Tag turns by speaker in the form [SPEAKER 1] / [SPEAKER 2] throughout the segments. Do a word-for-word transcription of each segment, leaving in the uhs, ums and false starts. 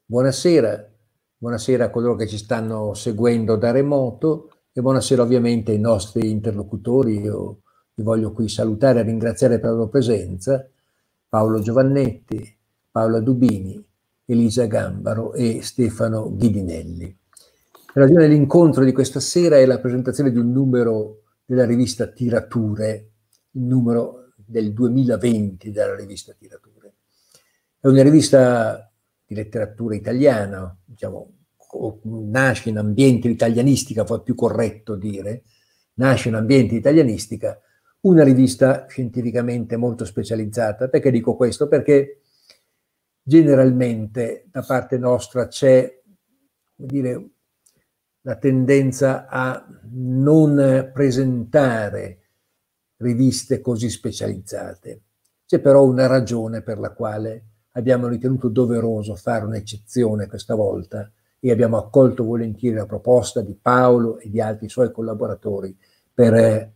[SPEAKER 1] Buonasera, buonasera a coloro che ci stanno seguendo da remoto e buonasera ovviamente ai nostri interlocutori. Io vi voglio qui salutare e ringraziare per la loro presenza: Paolo Giovannetti, Paola Dubini, Elisa Gambaro e Stefano Ghidinelli. La ragione dell'incontro di questa sera è la presentazione di un numero della rivista Tirature, il numero del duemilaventi della rivista Tirature. È una rivista di letteratura italiana, diciamo, nasce in ambiente di italianistica, fa più corretto dire, nasce in ambiente di italianistica, una rivista scientificamente molto specializzata. Perché dico questo? Perché generalmente da parte nostra c'è, come dire, la tendenza a non presentare riviste così specializzate. C'è però una ragione per la quale abbiamo ritenuto doveroso fare un'eccezione questa volta e abbiamo accolto volentieri la proposta di Paolo e di altri suoi collaboratori per eh,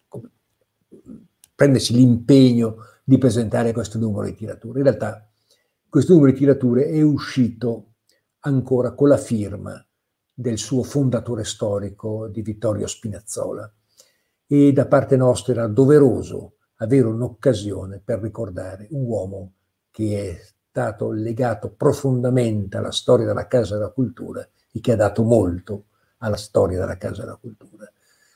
[SPEAKER 1] prendersi l'impegno di presentare questo numero di tirature. In realtà questo numero di tirature è uscito ancora con la firma del suo fondatore storico, di Vittorio Spinazzola, e da parte nostra era doveroso avere un'occasione per ricordare un uomo che è stato legato profondamente alla storia della Casa della Cultura e che ha dato molto alla storia della Casa della Cultura.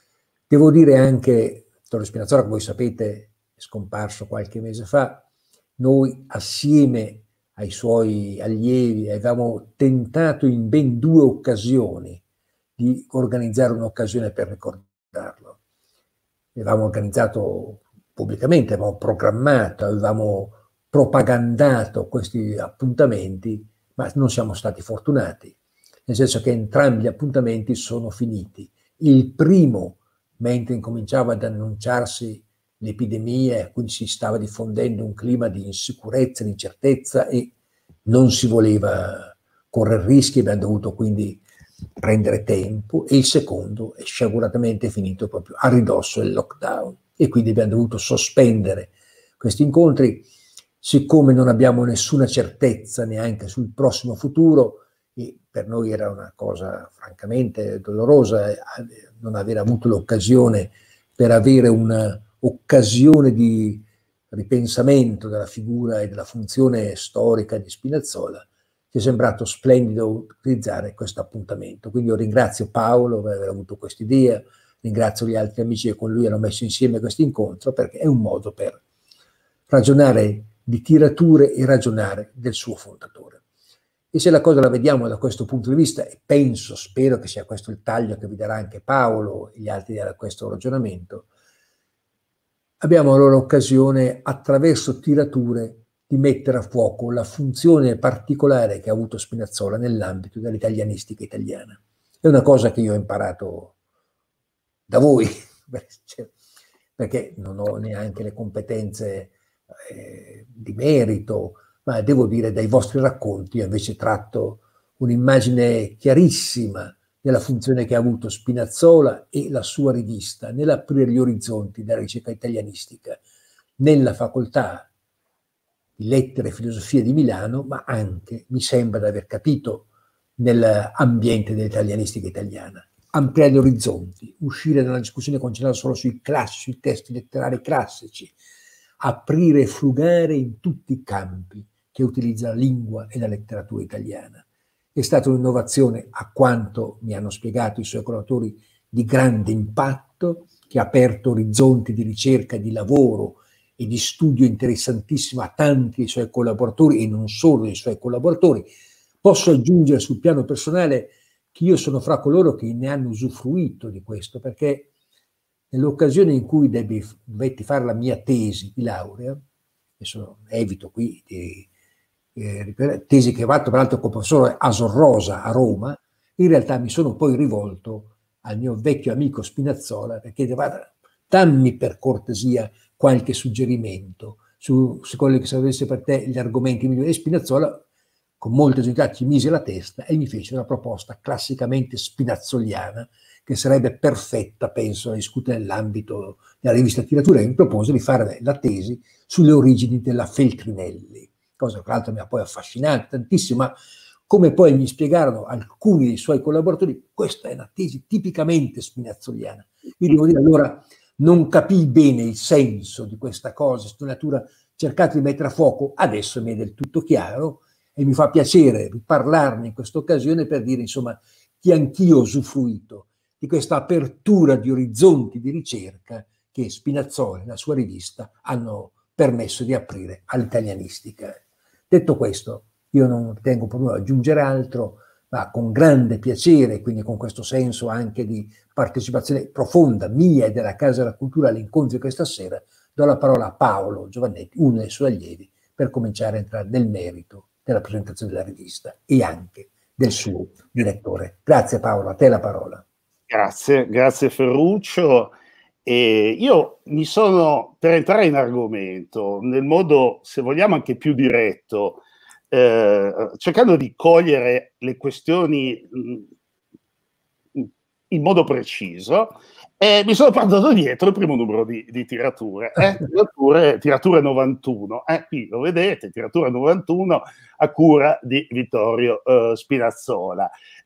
[SPEAKER 1] Devo dire anche, Vittorio Spinazzola, come voi sapete, è scomparso qualche mese fa. Noi, assieme ai suoi allievi, avevamo tentato in ben due occasioni di organizzare un'occasione per ricordarlo. Avevamo organizzato pubblicamente, avevamo programmato, avevamo propagandato questi appuntamenti, ma non siamo stati fortunati, nel senso che entrambi gli appuntamenti sono finiti. Il primo, mentre incominciava ad annunciarsi l'epidemia, quindi si stava diffondendo un clima di insicurezza, di incertezza e non si voleva correre rischi, abbiamo dovuto quindi prendere tempo, e il secondo è sciaguratamente finito proprio a ridosso del lockdown e quindi abbiamo dovuto sospendere questi incontri. Siccome non abbiamo nessuna certezza neanche sul prossimo futuro, e per noi era una cosa francamente dolorosa non aver avuto l'occasione per avere un'occasione di ripensamento della figura e della funzione storica di Spinazzola, ci è sembrato splendido utilizzare questo appuntamento. Quindi io ringrazio Paolo per aver avuto questa idea, ringrazio gli altri amici che con lui hanno messo insieme questo incontro, perché è un modo per ragionare di tirature e ragionare del suo fondatore. E se la cosa la vediamo da questo punto di vista, e penso, spero che sia questo il taglio che vi darà anche Paolo e gli altri da questo ragionamento, abbiamo allora l'occasione, attraverso tirature, di mettere a fuoco la funzione particolare che ha avuto Spinazzola nell'ambito dell'italianistica italiana. È una cosa che io ho imparato da voi, perché non ho neanche le competenze eh, di merito, ma devo dire dai vostri racconti io invece tratto un'immagine chiarissima della funzione che ha avuto Spinazzola e la sua rivista nell'aprire gli orizzonti della ricerca italianistica nella facoltà di lettere e filosofia di Milano, ma anche, mi sembra di aver capito, nell'ambiente dell'italianistica italiana. Ampliare gli orizzonti, uscire dalla discussione concentrata solo sui classici, sui testi letterari classici, aprire e frugare in tutti i campi che utilizza la lingua e la letteratura italiana. È stata un'innovazione, a quanto mi hanno spiegato i suoi collaboratori, di grande impatto, che ha aperto orizzonti di ricerca, di lavoro e di studio interessantissimo a tanti dei suoi collaboratori e non solo dei suoi collaboratori. Posso aggiungere sul piano personale che io sono fra coloro che ne hanno usufruito di questo, perché nell'occasione in cui debbi, dovetti fare la mia tesi di laurea, adesso evito qui di eh, tesi che ho fatto peraltro con il professore Asorrosa a Roma, in realtà mi sono poi rivolto al mio vecchio amico Spinazzola perché guarda, dammi per cortesia qualche suggerimento su, su quello che sapesse per te gli argomenti migliori. E Spinazzola con molta gentilità ci mise la testa e mi fece una proposta classicamente spinazzoliana che sarebbe perfetta, penso, a discutere nell'ambito della rivista Tiratura, e mi propose di fare la tesi sulle origini della Feltrinelli, cosa che tra l'altro mi ha poi affascinato tantissimo, ma come poi mi spiegarono alcuni dei suoi collaboratori, questa è una tesi tipicamente spinazzoliana. Io devo dire, allora non capii bene il senso di questa cosa, studiatura, cercate di mettere a fuoco, adesso mi è del tutto chiaro e mi fa piacere parlarne in questa occasione per dire, insomma, che anch'io ho usufruito di questa apertura di orizzonti di ricerca che Spinazzola e la sua rivista hanno permesso di aprire all'italianistica. Detto questo, io non tengo per nulla aggiungere altro, ma con grande piacere, quindi con questo senso anche di partecipazione profonda mia e della Casa della Cultura all'incontro di questa sera, do la parola a Paolo Giovannetti, uno dei suoi allievi, per cominciare a entrare nel merito della presentazione della rivista e anche del suo direttore. Grazie Paolo, a te la parola.
[SPEAKER 2] Grazie, grazie Ferruccio. E io mi sono, per entrare in argomento, nel modo, se vogliamo, anche più diretto, eh, cercando di cogliere le questioni mh, in modo preciso, eh, mi sono portato dietro il primo numero di, di tirature, eh? tirature, tirature novantuno, eh? Qui lo vedete, tiratura novantuno a cura di Vittorio eh, Spinazzola.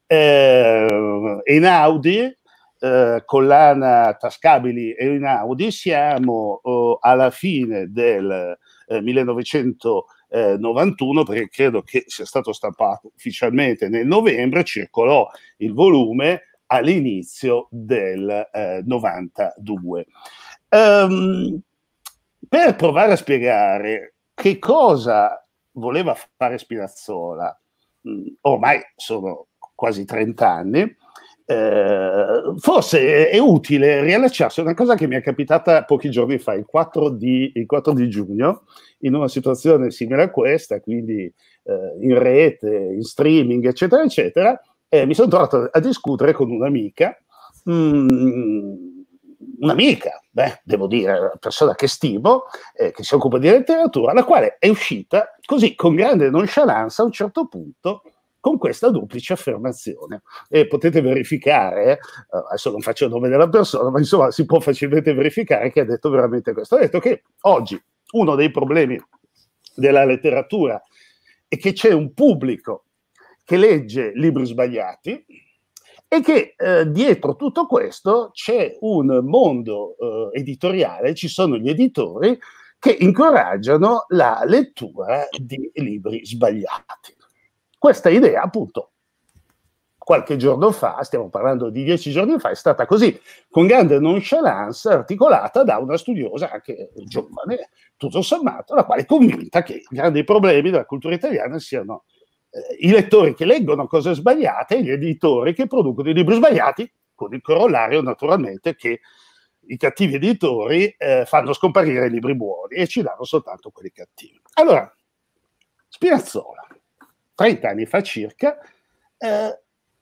[SPEAKER 2] Eh, Einaudi, eh, collana tascabili Einaudi, siamo oh, alla fine del eh, millenovecentonovantuno, perché credo che sia stato stampato ufficialmente nel novembre, circolò il volume all'inizio del eh, novantadue. Um, per provare a spiegare che cosa voleva fare Spinazzola, mh, ormai sono quasi trenta anni, eh, forse è utile riallacciarsi a una cosa che mi è capitata pochi giorni fa, il quattro di, il quattro di giugno, in una situazione simile a questa, quindi eh, in rete, in streaming, eccetera, eccetera. Eh, mi sono trovato a discutere con un'amica, mh, un'amica, beh, devo dire, una persona che stimo, eh, che si occupa di letteratura, la quale è uscita così con grande nonchalance a un certo punto con questa duplice affermazione. E potete verificare, eh, adesso non faccio il nome della persona, ma insomma si può facilmente verificare che ha detto veramente questo. Ha detto che oggi uno dei problemi della letteratura è che c'è un pubblico che legge libri sbagliati e che eh, dietro tutto questo c'è un mondo eh, editoriale, ci sono gli editori che incoraggiano la lettura di libri sbagliati. Questa idea, appunto, qualche giorno fa, stiamo parlando di dieci giorni fa, è stata così, con grande nonchalance, articolata da una studiosa, anche giovane, tutto sommato, la quale è convinta che i grandi problemi della cultura italiana siano i lettori che leggono cose sbagliate e gli editori che producono i libri sbagliati, con il corollario naturalmente che i cattivi editori eh, fanno scomparire i libri buoni e ci danno soltanto quelli cattivi. Allora, Spinazzola, trenta anni fa circa, eh,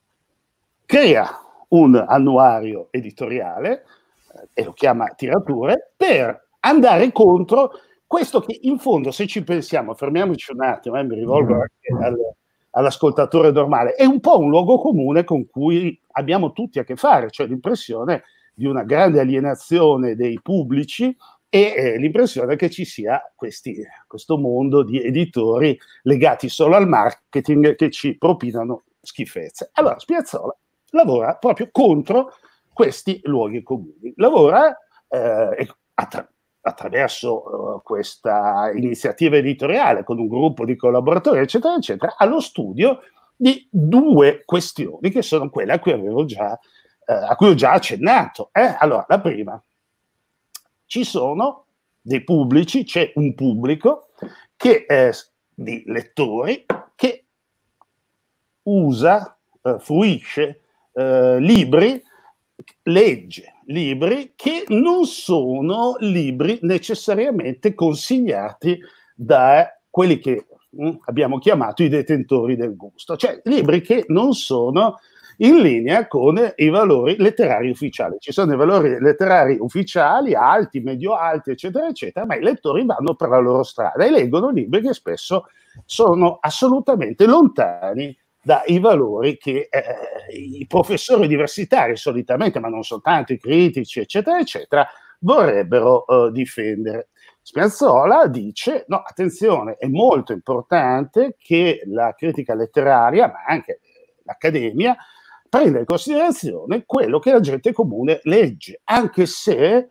[SPEAKER 2] crea un annuario editoriale, eh, e lo chiama Tirature, per andare contro questo che in fondo, se ci pensiamo, fermiamoci un attimo, eh, mi rivolgo anche al all'ascoltatore normale, è un po' un luogo comune con cui abbiamo tutti a che fare, cioè l'impressione di una grande alienazione dei pubblici e eh, l'impressione che ci sia questi, questo mondo di editori legati solo al marketing che ci propinano schifezze. Allora Spinazzola lavora proprio contro questi luoghi comuni, lavora eh, attra- attraverso uh, questa iniziativa editoriale con un gruppo di collaboratori, eccetera, eccetera, allo studio di due questioni che sono quelle a cui avevo già, uh, a cui ho già accennato. Eh? Allora, la prima, ci sono dei pubblici, c'è un pubblico che, eh, di lettori che usa, uh, fruisce uh, libri, legge libri che non sono libri necessariamente consigliati da quelli che mh, abbiamo chiamato i detentori del gusto, cioè libri che non sono in linea con i valori letterari ufficiali. Ci sono i valori letterari ufficiali, alti, medio-alti, eccetera, eccetera, ma i lettori vanno per la loro strada e leggono libri che spesso sono assolutamente lontani dai valori che eh, i professori universitari solitamente, ma non soltanto i critici, eccetera, eccetera, vorrebbero eh, difendere. Spiazzolla dice, no, attenzione, è molto importante che la critica letteraria, ma anche l'accademia, prenda in considerazione quello che la gente comune legge, anche se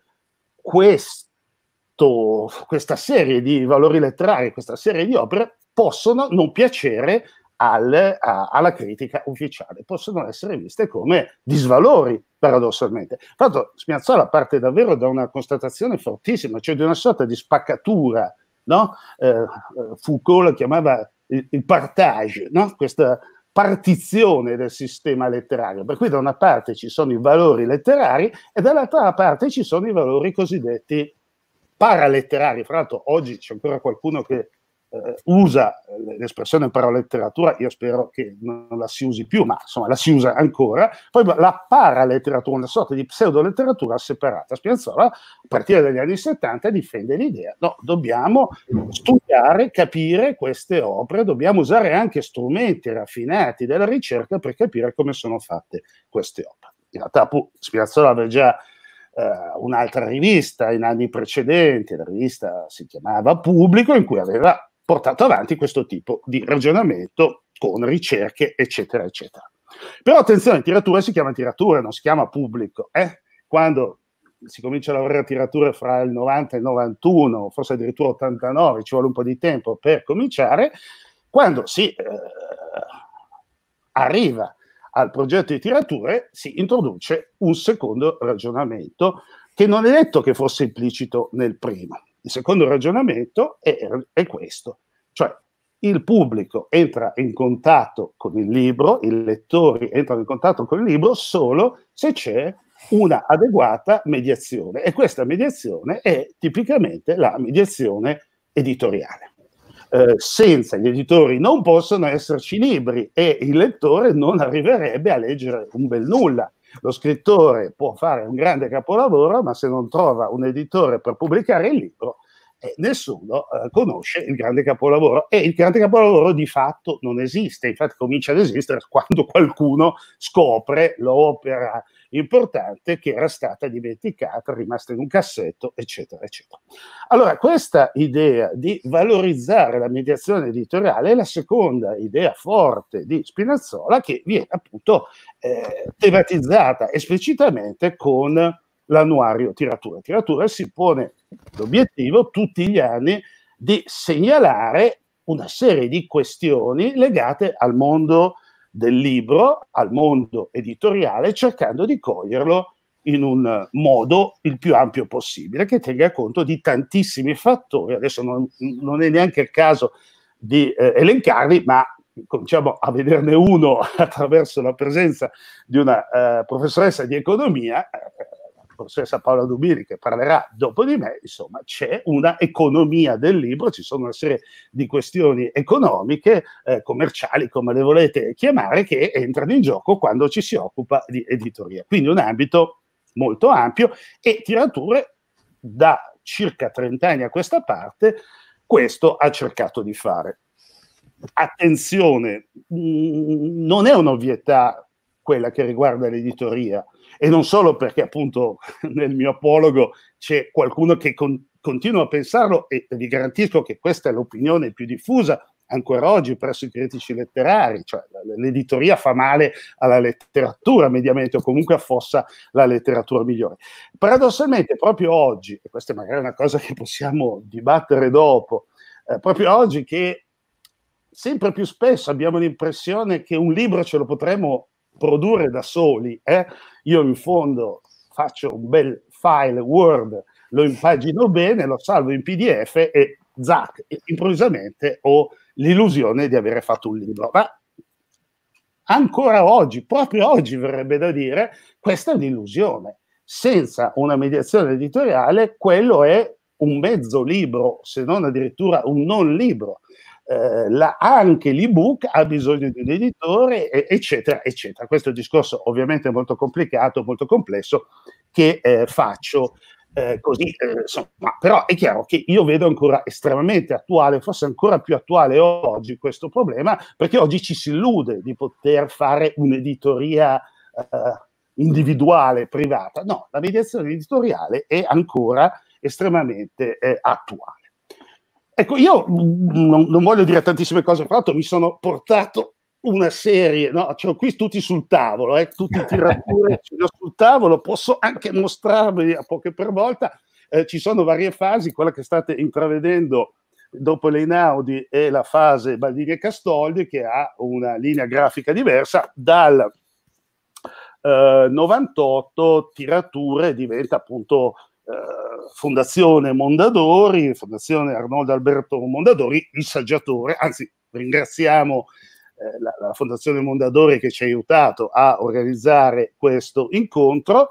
[SPEAKER 2] questo, questa serie di valori letterari, questa serie di opere possono non piacere al, a, alla critica ufficiale, possono essere viste come disvalori, paradossalmente. Infatti Spiazzolla parte davvero da una constatazione fortissima, cioè di una sorta di spaccatura, no? eh, Foucault la chiamava il, il partage, no? Questa partizione del sistema letterario, per cui da una parte ci sono i valori letterari e dall'altra parte ci sono i valori cosiddetti paraletterari. Fra l'altro oggi c'è ancora qualcuno che Uh, usa l'espressione paraletteratura, io spero che non la si usi più, ma insomma la si usa ancora. Poi la paraletteratura, una sorta di pseudoletteratura separata. Spiazzolla, a partire dagli anni settanta, difende l'idea, no, dobbiamo studiare, capire queste opere, dobbiamo usare anche strumenti raffinati della ricerca per capire come sono fatte queste opere. In realtà Spiazzolla aveva già uh, un'altra rivista in anni precedenti, la rivista si chiamava Pubblico, in cui aveva portato avanti questo tipo di ragionamento con ricerche, eccetera, eccetera. Però attenzione, tiratura si chiama tiratura, non si chiama Pubblico. Eh? Quando si comincia a lavorare a tirature fra il novanta e il novantuno, forse addirittura ottantanove, ci vuole un po' di tempo per cominciare, quando si eh, arriva al progetto di tirature si introduce un secondo ragionamento che non è detto che fosse implicito nel primo. Il secondo ragionamento è, è questo, cioè il pubblico entra in contatto con il libro, i lettori entrano in contatto con il libro solo se c'è una adeguata mediazione, e questa mediazione è tipicamente la mediazione editoriale. Eh, senza gli editori non possono esserci libri e il lettore non arriverebbe a leggere un bel nulla. Lo scrittore può fare un grande capolavoro, ma se non trova un editore per pubblicare il libro, eh, nessuno eh, conosce il grande capolavoro. E il grande capolavoro di fatto non esiste, infatti comincia ad esistere quando qualcuno scopre l'opera importante che era stata dimenticata, rimasta in un cassetto, eccetera, eccetera. Allora, questa idea di valorizzare la mediazione editoriale è la seconda idea forte di Spinazzola, che viene appunto eh, tematizzata esplicitamente con l'annuario Tiratura. Tiratura si pone l'obiettivo tutti gli anni di segnalare una serie di questioni legate al mondo del libro, al mondo editoriale, cercando di coglierlo in un modo il più ampio possibile, che tenga conto di tantissimi fattori. Adesso non, non è neanche il caso di eh, elencarli, ma cominciamo a vederne uno attraverso la presenza di una eh, professoressa di economia, eh, la professoressa Paola Dubini, che parlerà dopo di me. Insomma, c'è una economia del libro, ci sono una serie di questioni economiche, eh, commerciali, come le volete chiamare, che entrano in gioco quando ci si occupa di editoria. Quindi un ambito molto ampio, e Tirature da circa trenta anni a questa parte questo ha cercato di fare. Attenzione, mh, non è un'ovvietà quella che riguarda l'editoria, e non solo perché appunto nel mio apologo c'è qualcuno che con, continua a pensarlo, e vi garantisco che questa è l'opinione più diffusa ancora oggi presso i critici letterari, cioè l'editoria fa male alla letteratura mediamente, o comunque affossa la letteratura migliore. Paradossalmente proprio oggi, e questa è magari una cosa che possiamo dibattere dopo, eh, proprio oggi che sempre più spesso abbiamo l'impressione che un libro ce lo potremmo produrre da soli, eh? Io in fondo faccio un bel file Word, lo impagino bene, lo salvo in P D F e zac, improvvisamente ho l'illusione di avere fatto un libro. Ma ancora oggi, proprio oggi verrebbe da dire, questa è un'illusione. Senza una mediazione editoriale quello è un mezzo libro, se non addirittura un non libro. Eh, la, anche l'ebook ha bisogno di un editore, e, eccetera, eccetera. Questo è un discorso ovviamente molto complicato, molto complesso, che eh, faccio eh, così, eh, insomma, però è chiaro che io vedo ancora estremamente attuale, forse ancora più attuale oggi questo problema, perché oggi ci si illude di poter fare un'editoria eh, individuale, privata. No, la mediazione editoriale è ancora estremamente eh, attuale. Ecco, io non, non voglio dire tantissime cose, fra l'altro mi sono portato una serie, no? Cioè, qui tutti sul tavolo, eh? Tutti i tirature sul tavolo, posso anche mostrarvi a poche per volta, eh, ci sono varie fasi, quella che state intravedendo dopo l'Einaudi è la fase Baldini e Castoldi, che ha una linea grafica diversa. Dal eh, novantotto tirature diventa appunto eh, Fondazione Mondadori, Fondazione Arnoldo Alberto Mondadori, il saggiatore, anzi ringraziamo eh, la, la Fondazione Mondadori che ci ha aiutato a organizzare questo incontro.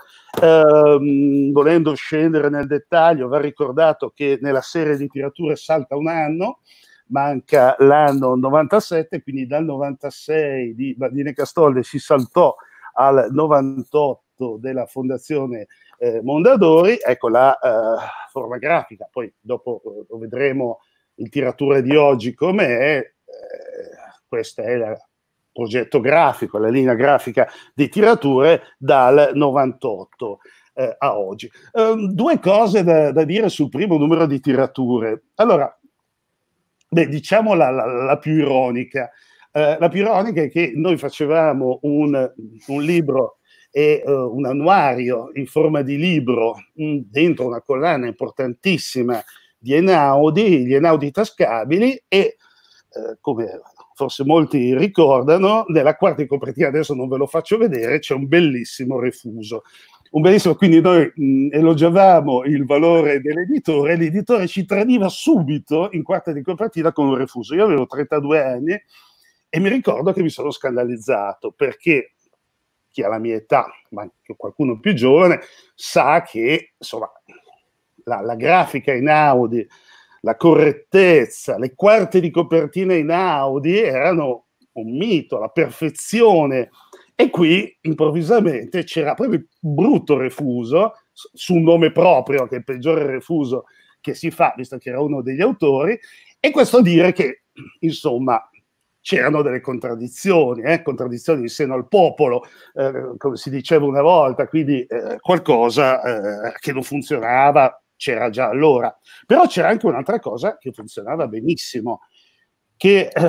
[SPEAKER 2] Eh, volendo scendere nel dettaglio, va ricordato che nella serie di tirature salta un anno, manca l'anno novantasette, quindi dal novantasei di Baldini e Castoldi si saltò al novantotto della Fondazione eh, Mondadori. Ecco la eh, forma grafica, poi dopo eh, lo vedremo il tiratore di oggi com'è. Eh, questo è il progetto grafico, la linea grafica di tirature dal novantotto eh, a oggi. Eh, due cose da, da dire sul primo numero di tirature. Allora, beh, diciamo la, la, la più ironica. Uh, la più ironica è che noi facevamo un, un libro e uh, un annuario in forma di libro mh, dentro una collana importantissima di Einaudi, gli Einaudi tascabili, e uh, come forse molti ricordano, nella quarta copertina, adesso non ve lo faccio vedere, c'è un bellissimo refuso. Un bellissimo, quindi noi mh, elogiavamo il valore dell'editore, l'editore ci tradiva subito in quarta di copertina con un refuso. Io avevo trentadue anni e mi ricordo che mi sono scandalizzato, perché chi ha la mia età, ma anche qualcuno più giovane, sa che insomma la, la grafica Einaudi, la correttezza, le quarte di copertina Einaudi erano un mito, la perfezione. E qui improvvisamente c'era proprio il brutto refuso su un nome proprio, che è il peggiore refuso che si fa, visto che era uno degli autori, e questo dire che insomma c'erano delle contraddizioni, eh, contraddizioni in seno al popolo, eh, come si diceva una volta, quindi eh, qualcosa eh, che non funzionava c'era già allora. Però c'era anche un'altra cosa che funzionava benissimo, che eh,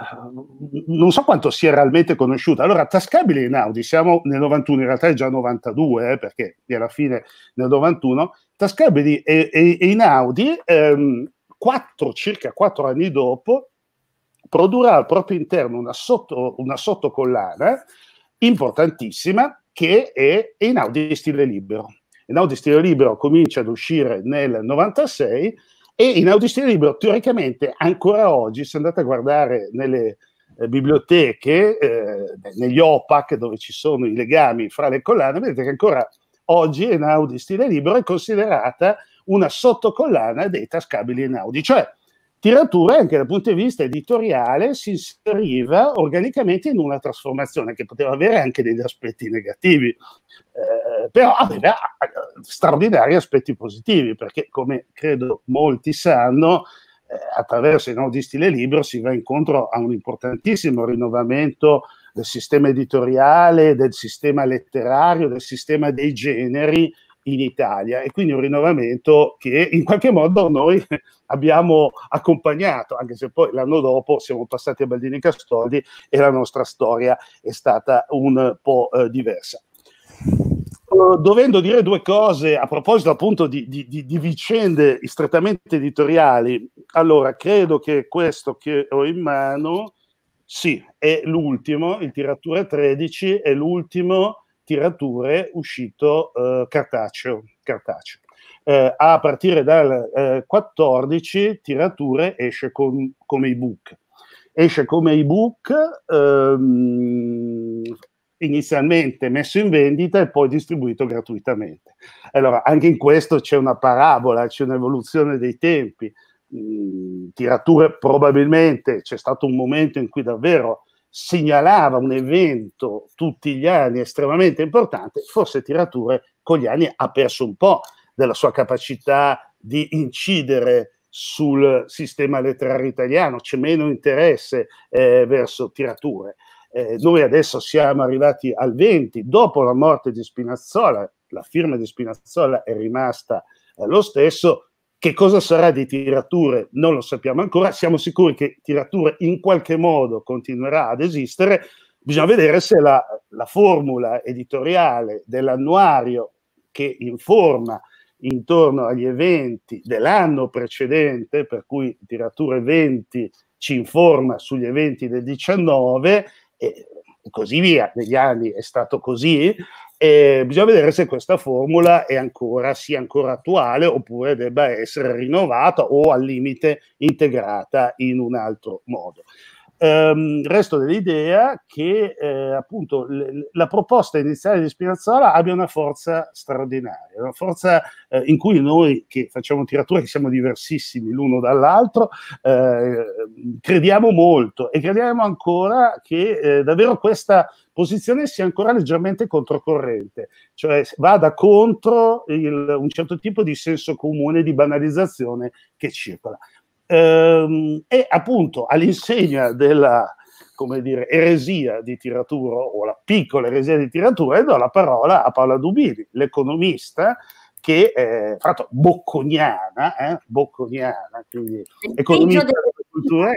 [SPEAKER 2] non so quanto sia realmente conosciuta. Allora, Tascabili Einaudi, siamo nel novantuno, in realtà è già novantadue, eh, perché è alla fine del novantuno, Tascabili e, e, e Einaudi, ehm, quattro, circa quattro anni dopo, produrrà al proprio interno una, sotto, una sottocollana importantissima che è Einaudi Stile Libero. Einaudi Stile Libero comincia ad uscire nel novantasei e Einaudi Stile Libero teoricamente ancora oggi, se andate a guardare nelle eh, biblioteche, eh, negli O P A C dove ci sono i legami fra le collane, vedete che ancora oggi Einaudi Stile Libero è considerata una sottocollana dei Tascabili Einaudi, cioè tiratura anche dal punto di vista editoriale si inseriva organicamente in una trasformazione che poteva avere anche degli aspetti negativi, eh, però aveva straordinari aspetti positivi, perché come credo molti sanno, eh, attraverso Einaudi Stile Libero si va incontro a un importantissimo rinnovamento del sistema editoriale, del sistema letterario, del sistema dei generi in Italia, e quindi un rinnovamento che in qualche modo noi abbiamo accompagnato, anche se poi l'anno dopo siamo passati a Baldini e Castoldi e la nostra storia è stata un po' eh, diversa. Uh, dovendo dire due cose a proposito appunto di, di, di, di vicende strettamente editoriali, allora credo che questo che ho in mano, sì, è l'ultimo, il tiratura tredici, è l'ultimo tirature uscito eh, cartaceo, cartaceo. Eh, a partire dal eh, quattordici tirature esce con, come ebook. Esce come ebook ehm, inizialmente messo in vendita e poi distribuito gratuitamente. Allora, anche in questo c'è una parabola, c'è un'evoluzione dei tempi. Mm, tirature probabilmente c'è stato un momento in cui davvero segnalava un evento tutti gli anni estremamente importante, forse tirature con gli anni ha perso un po' della sua capacità di incidere sul sistema letterario italiano, c'è meno interesse eh, verso tirature. Eh, noi adesso siamo arrivati al venti, dopo la morte di Spinazzola, la firma di Spinazzola è rimasta eh, lo stesso. Che cosa sarà di Tirature non lo sappiamo ancora, siamo sicuri che Tirature in qualche modo continuerà ad esistere, bisogna vedere se la, la formula editoriale dell'annuario che informa intorno agli eventi dell'anno precedente, per cui Tirature venti ci informa sugli eventi del diciannove e così via, negli anni è stato così, e bisogna vedere se questa formula è ancora, sia ancora attuale oppure debba essere rinnovata o al limite integrata in un altro modo. Um, resto dell'idea che eh, appunto le, la proposta iniziale di Spinazzola abbia una forza straordinaria, una forza eh, in cui noi che facciamo Tirature, che siamo diversissimi l'uno dall'altro, eh, crediamo molto e crediamo ancora che eh, davvero questa posizione sia ancora leggermente controcorrente, cioè vada contro il, un certo tipo di senso comune, di banalizzazione che circola. Ehm, e appunto all'insegna della, come dire, eresia di Tiratura, o la piccola eresia di Tiratura, do la parola a Paola Dubini, l'economista che è fra l'altro bocconiana, eh, bocconiana, quindi economista della cultura.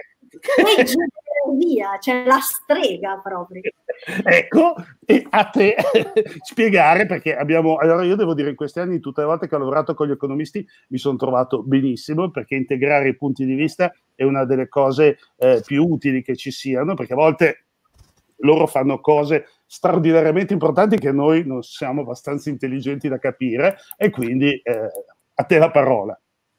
[SPEAKER 3] Via, c'è la strega proprio.
[SPEAKER 2] Ecco, e a te spiegare, perché abbiamo, allora io devo dire in questi anni tutte le volte che ho lavorato con gli economisti mi sono trovato benissimo, perché integrare i punti di vista è una delle cose eh, più utili che ci siano, perché a volte loro fanno cose straordinariamente importanti che noi non siamo abbastanza intelligenti da capire, e quindi eh, a te la parola.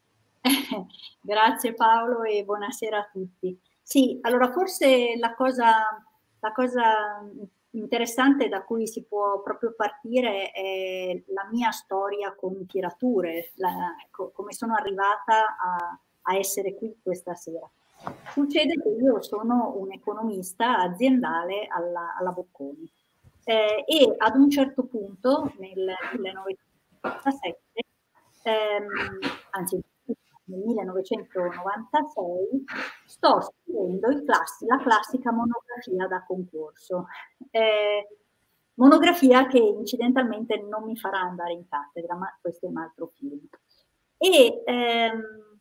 [SPEAKER 3] Grazie Paolo e buonasera a tutti. Sì, allora forse la cosa, la cosa interessante da cui si può proprio partire è la mia storia con Tirature, la, co come sono arrivata a, a essere qui questa sera. Succede che io sono un economista aziendale alla, alla Bocconi eh, e ad un certo punto nel millenovecentonovantasette, ehm, anzi nel millenovecentonovantasei, sto scrivendo il class la classica monografia da concorso, eh, monografia che incidentalmente non mi farà andare in cattedra, ma questo è un altro film. E, ehm,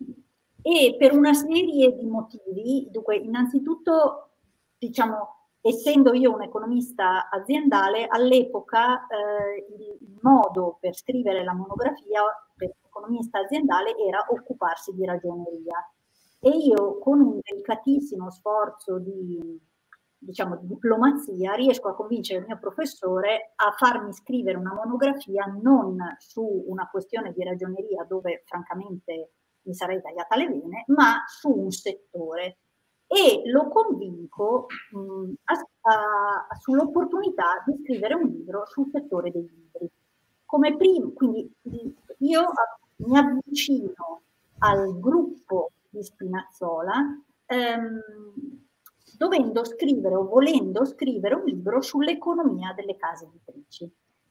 [SPEAKER 3] e per una serie di motivi, dunque innanzitutto, diciamo, essendo io un economista aziendale, all'epoca eh, il, il modo per scrivere la monografia per un economista aziendale era occuparsi di ragioneria. E io con un delicatissimo sforzo di, diciamo, di diplomazia riesco a convincere il mio professore a farmi scrivere una monografia non su una questione di ragioneria dove francamente mi sarei tagliata le vene, ma su un settore. E lo convinco sull'opportunità di scrivere un libro sul settore dei libri. Come primo, quindi io mi avvicino al gruppo di Spinazzola ehm, dovendo scrivere o volendo scrivere un libro sull'economia delle case editrici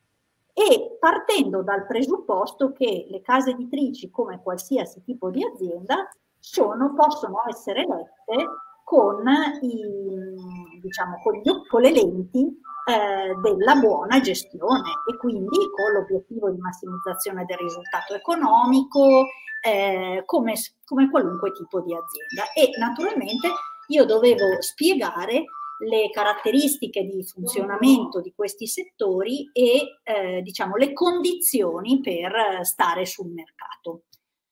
[SPEAKER 3] e partendo dal presupposto che le case editrici, come qualsiasi tipo di azienda, sono, possono essere lette con, i, diciamo, con, gli, con le lenti eh, della buona gestione e quindi con l'obiettivo di massimizzazione del risultato economico, eh, come, come qualunque tipo di azienda. E naturalmente io dovevo spiegare le caratteristiche di funzionamento di questi settori e eh, diciamo, le condizioni per stare sul mercato.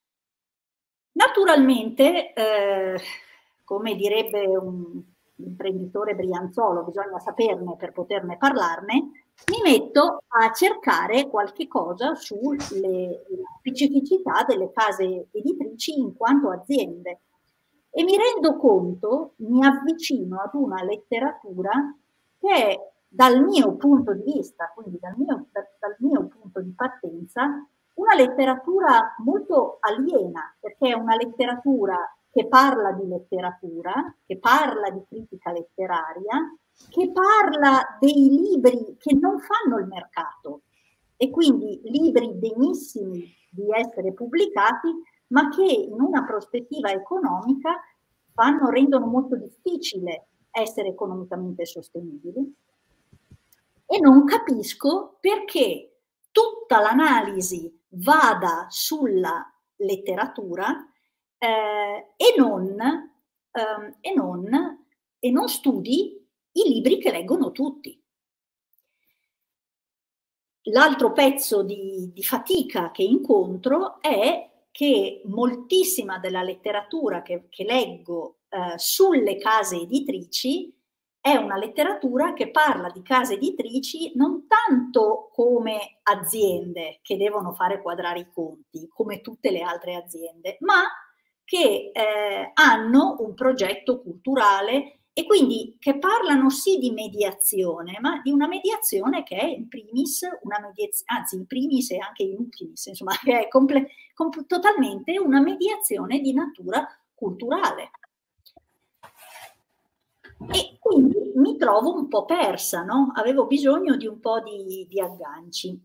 [SPEAKER 3] Naturalmente, eh, come direbbe un imprenditore brianzolo, bisogna saperne per poterne parlarne, mi metto a cercare qualche cosa sulle specificità delle case editrici in quanto aziende. E mi rendo conto, mi avvicino ad una letteratura che è dal mio punto di vista, quindi dal mio, da, dal mio punto di partenza, una letteratura molto aliena, perché è una letteratura che parla di letteratura, che parla di critica letteraria, che parla dei libri che non fanno il mercato e quindi libri degnissimi di essere pubblicati, ma che in una prospettiva economica fanno, rendono molto difficile essere economicamente sostenibili. E non capisco perché tutta l'analisi vada sulla letteratura eh, e, non, ehm, e, non, e non studi i libri che leggono tutti. L'altro pezzo di, di fatica che incontro è che moltissima della letteratura che, che leggo eh, sulle case editrici è una letteratura che parla di case editrici non tanto come aziende che devono fare quadrare i conti, come tutte le altre aziende, ma che eh, hanno un progetto culturale e quindi che parlano sì di mediazione, ma di una mediazione che è in primis, una mediazione, anzi in primis e anche in ultimis, insomma, che è comple- comp- totalmente una mediazione di natura culturale. E quindi mi trovo un po' persa, no? Avevo bisogno di un po' di, di agganci.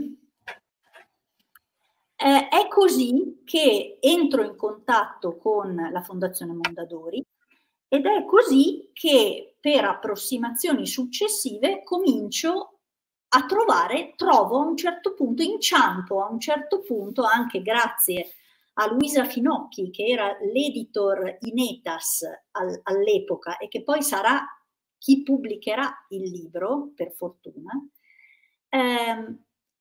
[SPEAKER 3] Eh, è così che entro in contatto con la Fondazione Mondadori ed è così che per approssimazioni successive comincio a trovare, trovo a un certo punto, inciampo a un certo punto, anche grazie a Luisa Finocchi, che era l'editor in Etas al, all'epoca e che poi sarà chi pubblicherà il libro, per fortuna, ehm,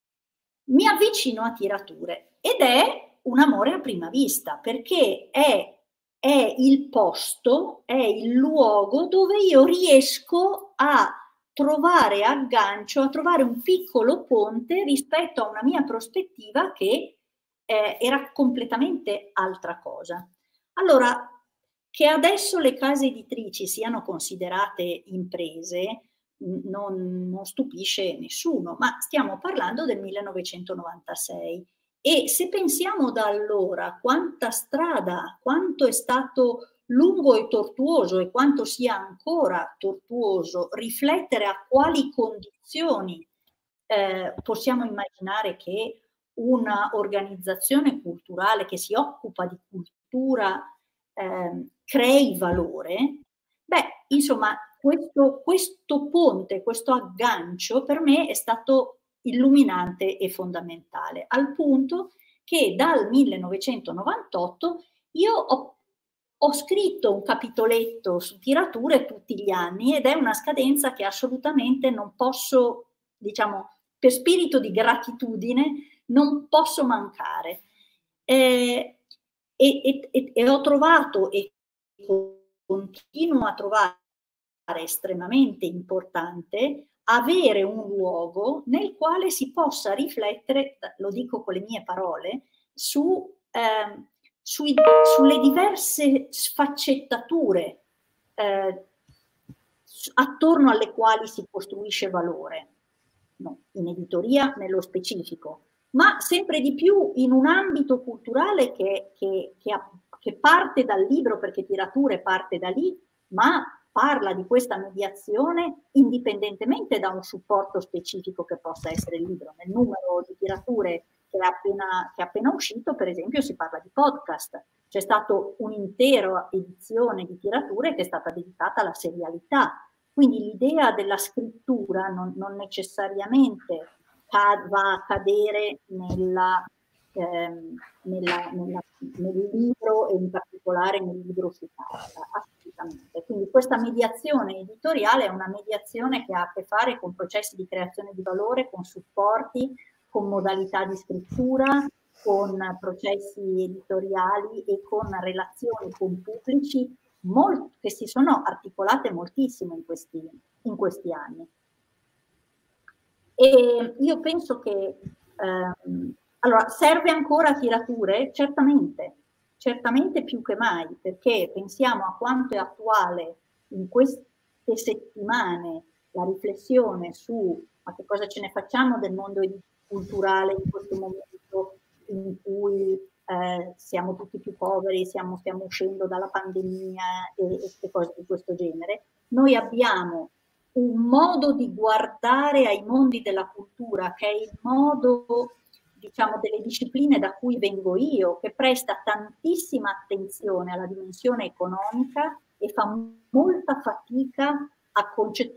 [SPEAKER 3] mi avvicino a Tirature ed è un amore a prima vista, perché è, è il posto, è il luogo dove io riesco a trovare aggancio, a trovare un piccolo ponte rispetto a una mia prospettiva che eh, era completamente altra cosa. Allora, che adesso le case editrici siano considerate imprese non, non stupisce nessuno, ma stiamo parlando del millenovecentonovantasei e se pensiamo da allora quanta strada, quanto è stato lungo e tortuoso e quanto sia ancora tortuoso riflettere a quali condizioni eh, possiamo immaginare che una organizzazione culturale che si occupa di cultura eh, crei valore, beh, insomma, questo, questo ponte, questo aggancio per me è stato illuminante e fondamentale, al punto che dal millenovecentonovantotto io ho, ho scritto un capitoletto su Tirature tutti gli anni ed è una scadenza che assolutamente non posso, diciamo, per spirito di gratitudine, non posso mancare. Eh, e, e, e ho trovato e continuo a trovare estremamente importante avere un luogo nel quale si possa riflettere, lo dico con le mie parole, su, eh, sui, sulle diverse sfaccettature eh, attorno alle quali si costruisce valore, no, in editoria nello specifico, ma sempre di più in un ambito culturale che, che, che, che parte dal libro, perché Tirature parte da lì, ma parla di questa mediazione indipendentemente da un supporto specifico che possa essere il libro. Nel numero di Tirature che è appena, che è appena uscito, per esempio, si parla di podcast. C'è stata un'intera edizione di Tirature che è stata dedicata alla serialità. Quindi l'idea della scrittura non, non necessariamente va a cadere nella, ehm, nella, nella, nel libro e in particolare nel libro su carta, assolutamente. Quindi questa mediazione editoriale è una mediazione che ha a che fare con processi di creazione di valore, con supporti, con modalità di scrittura, con processi editoriali e con relazioni con pubblici molto, che si sono articolate moltissimo in questi, in questi anni. E io penso che ehm, allora, serve ancora Tirature? Certamente, certamente più che mai, perché pensiamo a quanto è attuale in queste settimane la riflessione su ma che cosa ce ne facciamo del mondo culturale in questo momento in cui eh, siamo tutti più poveri, siamo, stiamo uscendo dalla pandemia e, e cose di questo genere. Noi abbiamo un modo di guardare ai mondi della cultura che è il modo, diciamo, delle discipline da cui vengo io, che presta tantissima attenzione alla dimensione economica e fa molta fatica a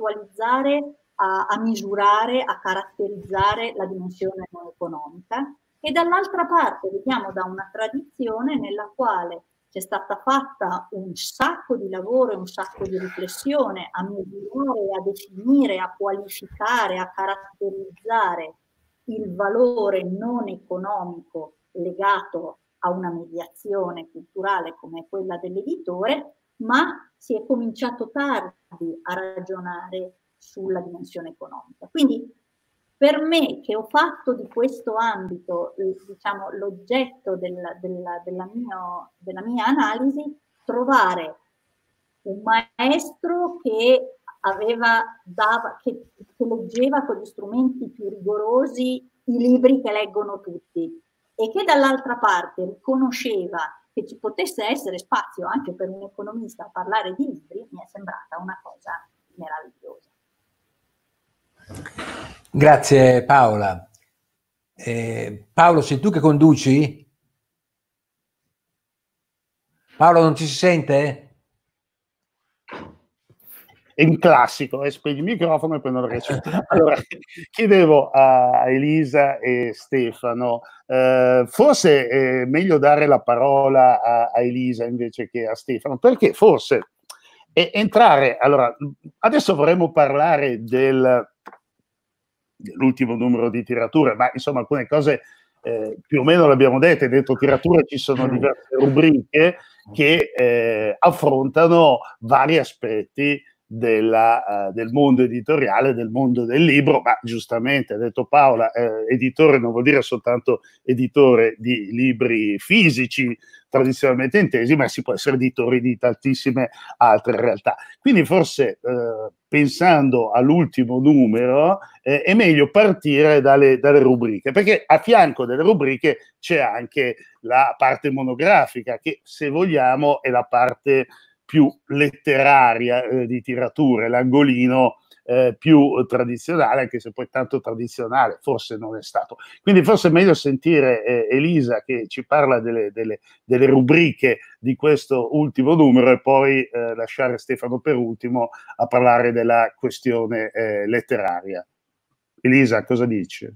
[SPEAKER 3] concettualizzare, a, a misurare, a caratterizzare la dimensione non economica. e dall'altra parte vediamo da una tradizione nella quale c'è stata fatta un sacco di lavoro e un sacco di riflessione a misurare, a definire, a qualificare, a caratterizzare il valore non economico legato a una mediazione culturale come quella dell'editore, ma si è cominciato tardi a ragionare sulla dimensione economica. Quindi per me, che ho fatto di questo ambito, eh, diciamo, l'oggetto della, della, della, mio, della mia analisi, trovare un maestro che aveva, dava, che, che leggeva con gli strumenti più rigorosi i libri che leggono tutti e che dall'altra parte riconosceva che ci potesse essere spazio anche per un economista a parlare di libri, mi è sembrata una cosa meravigliosa.
[SPEAKER 1] Grazie Paola. Eh, Paolo, sei tu che conduci? Paolo, non ci si sente?
[SPEAKER 2] È un classico, eh, spegni il microfono e poi non lo riesco. Allora, chiedevo a Elisa e Stefano, eh, forse è meglio dare la parola a, a Elisa invece che a Stefano, perché forse è entrare, allora, adesso vorremmo parlare del, dell'ultimo numero di tirature, ma insomma alcune cose eh, più o meno le abbiamo dette, dentro tirature ci sono diverse rubriche che eh, affrontano vari aspetti Della, uh, del mondo editoriale, del mondo del libro, ma giustamente ha detto Paola, eh, editore non vuol dire soltanto editore di libri fisici tradizionalmente intesi, ma si può essere editori di tantissime altre realtà. Quindi forse eh, pensando all'ultimo numero eh, è meglio partire dalle, dalle rubriche, perché a fianco delle rubriche c'è anche la parte monografica, che se vogliamo è la parte più letteraria eh, di tirature, l'angolino eh, più tradizionale, anche se poi tanto tradizionale forse non è stato. Quindi forse è meglio sentire eh, Elisa che ci parla delle, delle, delle rubriche di questo ultimo numero e poi eh, lasciare Stefano per ultimo a parlare della questione eh, letteraria. Elisa, cosa dici?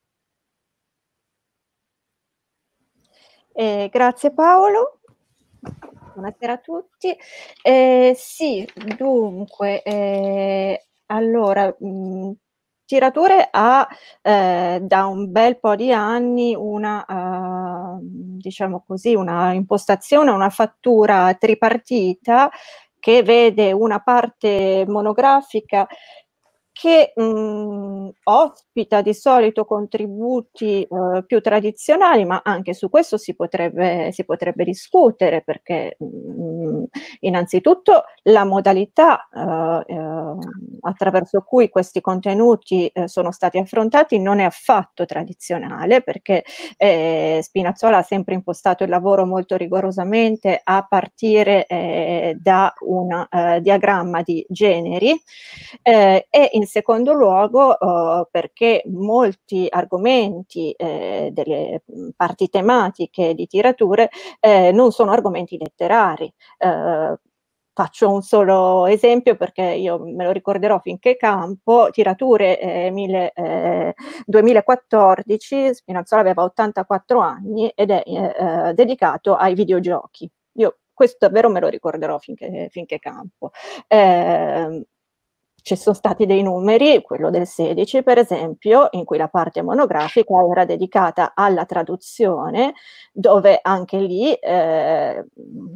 [SPEAKER 4] Eh, grazie Paolo. Buonasera a tutti. Eh, sì, dunque, eh, allora, mh, Tirature ha eh, da un bel po' di anni una, uh, diciamo così, una impostazione, una fattura tripartita che vede una parte monografica che mh, ospita di solito contributi eh, più tradizionali, ma anche su questo si potrebbe, si potrebbe discutere, perché mh, innanzitutto la modalità eh, eh, attraverso cui questi contenuti eh, sono stati affrontati non è affatto tradizionale, perché eh, Spinazzola ha sempre impostato il lavoro molto rigorosamente a partire eh, da un eh, diagramma di generi eh, e in In secondo luogo eh, perché molti argomenti eh, delle parti tematiche di Tirature eh, non sono argomenti letterari. Eh, faccio un solo esempio perché io me lo ricorderò finché campo. Tirature eh, mille, eh, duemilaquattordici, Spinazzola aveva ottantaquattro anni ed è eh, dedicato ai videogiochi. Io questo davvero me lo ricorderò finché, finché campo. Eh, Ci sono stati dei numeri, quello del sedici per esempio, in cui la parte monografica era dedicata alla traduzione, dove anche lì eh,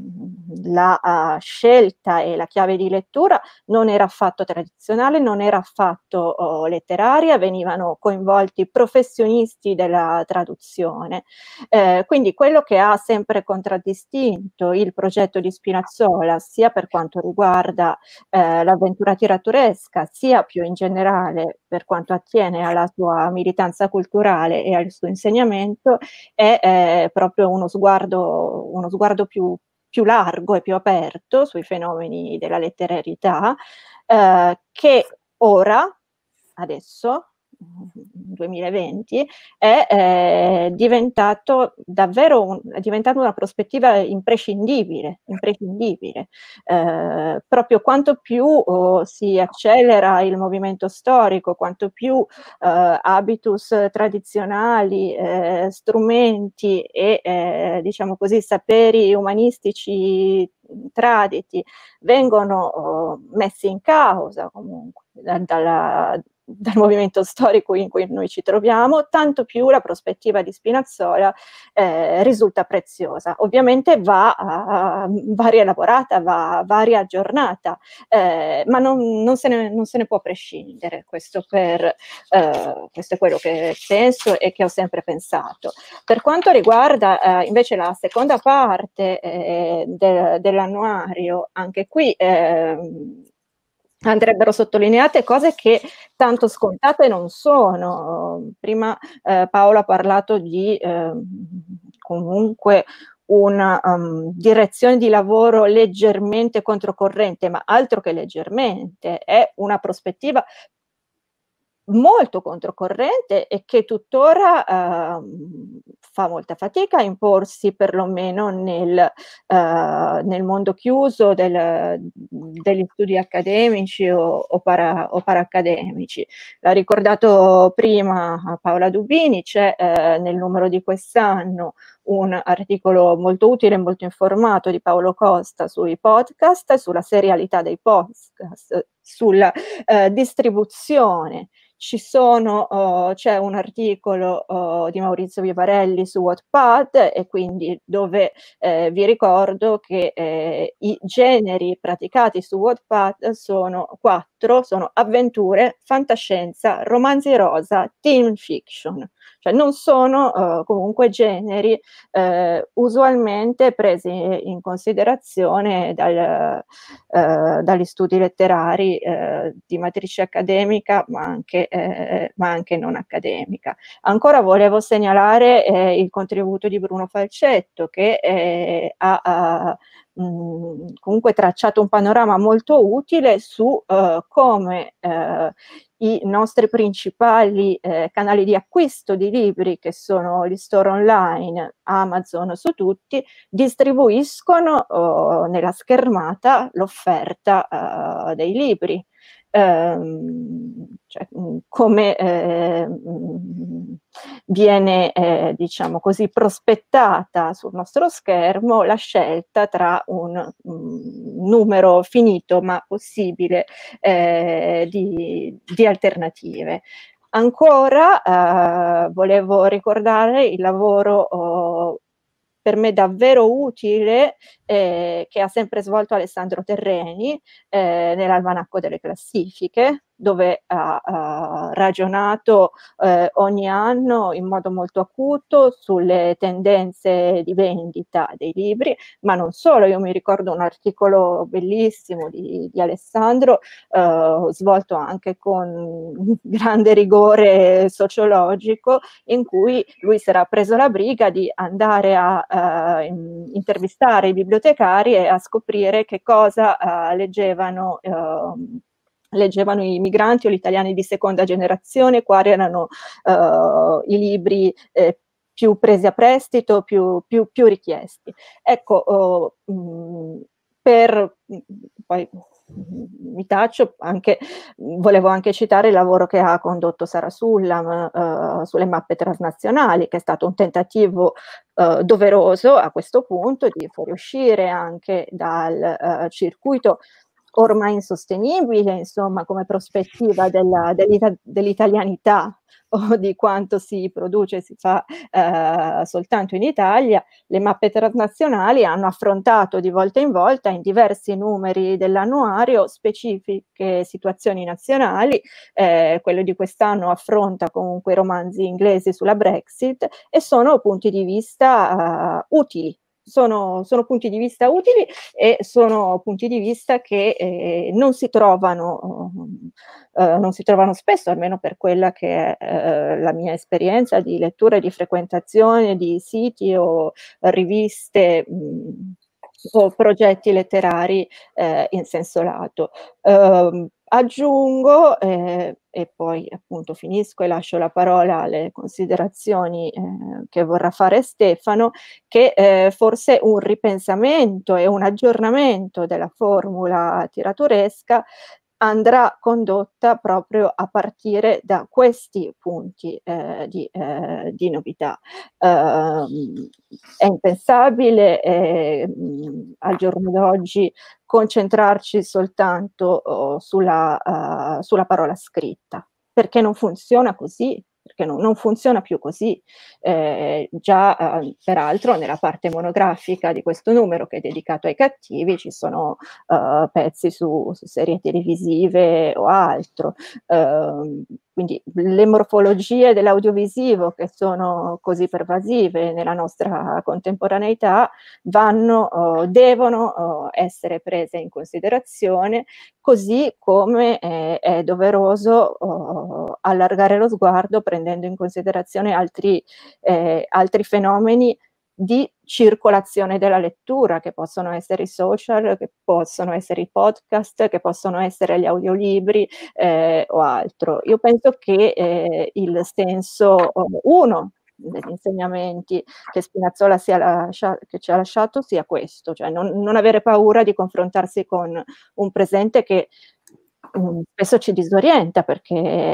[SPEAKER 4] la uh, scelta e la chiave di lettura non era affatto tradizionale, non era affatto oh, letteraria, venivano coinvolti professionisti della traduzione. Eh, quindi quello che ha sempre contraddistinto il progetto di Spinazzola, sia per quanto riguarda eh, l'avventura tiraturesca, sia più in generale per quanto attiene alla sua militanza culturale e al suo insegnamento, è eh, proprio uno sguardo, uno sguardo più, più largo e più aperto sui fenomeni della letterarietà, eh, che ora, adesso, duemilaventi, è eh, diventato davvero un, è diventato una prospettiva imprescindibile, imprescindibile. Eh, proprio quanto più oh, si accelera il movimento storico, quanto più eh, habitus tradizionali, eh, strumenti e eh, diciamo così saperi umanistici traditi vengono oh, messi in causa comunque da, dalla dal movimento storico in cui noi ci troviamo, tanto più la prospettiva di Spinazzola eh, risulta preziosa. Ovviamente va, uh, va rielaborata, va, va riaggiornata, eh, ma non, non, se ne, non se ne può prescindere. Questo, per, uh, questo è quello che penso e che ho sempre pensato. Per quanto riguarda uh, invece la seconda parte eh, de, dell'annuario, anche qui eh, andrebbero sottolineate cose che tanto scontate non sono. Prima eh, Paolo ha parlato di eh, comunque una um, direzione di lavoro leggermente controcorrente, ma altro che leggermente, è una prospettiva molto controcorrente e che tuttora uh, fa molta fatica a imporsi perlomeno nel, uh, nel mondo chiuso del, degli studi accademici o, o, para, o paraccademici. L'ha ricordato prima Paola Dubini, c'è uh, nel numero di quest'anno un articolo molto utile e molto informato di Paolo Costa sui podcast, sulla serialità dei podcast, sulla uh, distribuzione. Ci sono, uh, c'è un articolo uh, di Maurizio Vivarelli su Wattpad e quindi dove eh, vi ricordo che eh, i generi praticati su Wattpad sono quattro, sono avventure, fantascienza, romanzi rosa, teen fiction. Cioè non sono uh, comunque generi uh, usualmente presi in considerazione dal, uh, dagli studi letterari uh, di matrice accademica, ma anche, eh, ma anche non accademica. Ancora volevo segnalare eh, il contributo di Bruno Falcetto, che eh, ha, ha mh, comunque tracciato un panorama molto utile su uh, come uh, i nostri principali eh, canali di acquisto di libri, che sono gli store online, Amazon su tutti, distribuiscono oh, nella schermata l'offerta uh, dei libri. Um, cioè, come eh, viene eh, diciamo così prospettata sul nostro schermo la scelta tra un, un numero finito ma possibile eh, di, di alternative. Ancora eh, volevo ricordare il lavoro oh, per me davvero utile eh, che ha sempre svolto Alessandro Terreni eh, nell'Almanacco delle classifiche, dove ha, ha ragionato eh, ogni anno in modo molto acuto sulle tendenze di vendita dei libri, ma non solo. Io mi ricordo un articolo bellissimo di, di Alessandro eh, svolto anche con grande rigore sociologico, in cui lui si era preso la briga di andare a uh, intervistare i bibliotecari e a scoprire che cosa uh, leggevano uh, leggevano i migranti o gli italiani di seconda generazione, quali erano uh, i libri eh, più presi a prestito, più, più, più richiesti. Ecco, uh, mh, per poi mi taccio, anche, volevo anche citare il lavoro che ha condotto Sara Sullam uh, sulle mappe transnazionali, che è stato un tentativo uh, doveroso a questo punto di fuoriuscire anche dal uh, circuito ormai insostenibile, insomma, come prospettiva della, dell'ita- dell'italianità o di quanto si produce e si fa eh, soltanto in Italia. Le mappe transnazionali hanno affrontato di volta in volta in diversi numeri dell'annuario specifiche situazioni nazionali. Eh, quello di quest'anno affronta comunque i romanzi inglesi sulla Brexit e sono punti di vista uh, utili. Sono, sono punti di vista utili e sono punti di vista che eh, non si trovano eh, non si trovano spesso, almeno per quella che è eh, la mia esperienza di lettura e di frequentazione di siti o riviste mh, o progetti letterari eh, in senso lato. Uh, aggiungo, eh, e poi appunto finisco e lascio la parola alle considerazioni eh, che vorrà fare Stefano, che eh, forse un ripensamento e un aggiornamento della formula tiraturesca andrà condotta proprio a partire da questi punti eh, di, eh, di novità. Uh, è impensabile eh, mh, al giorno d'oggi concentrarci soltanto oh, sulla, uh, sulla parola scritta, perché non funziona così. Perché non, non funziona più così. Eh, già, eh, peraltro, nella parte monografica di questo numero che è dedicato ai cattivi ci sono uh, pezzi su, su serie televisive o altro. Uh, quindi le morfologie dell'audiovisivo che sono così pervasive nella nostra contemporaneità vanno, uh, devono uh, essere prese in considerazione, così come eh, è doveroso uh, allargare lo sguardo prendendo in considerazione altri, eh, altri fenomeni di circolazione della lettura, che possono essere i social, che possono essere i podcast, che possono essere gli audiolibri eh, o altro. Io penso che eh, il senso uno degli insegnamenti che Spinazzola sia lascia, che ci ha lasciato sia questo, cioè non, non avere paura di confrontarsi con un presente che um, spesso ci disorienta perché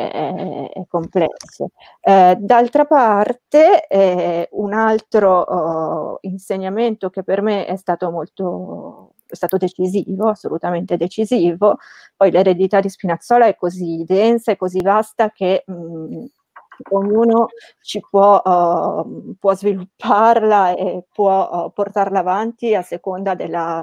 [SPEAKER 4] è, è complesso. Eh, d'altra parte eh, un altro oh, insegnamento che per me è stato molto è stato decisivo, assolutamente decisivo, poi l'eredità di Spinazzola è così densa e così vasta che mh, ognuno ci può, uh, può svilupparla e può uh, portarla avanti a seconda della,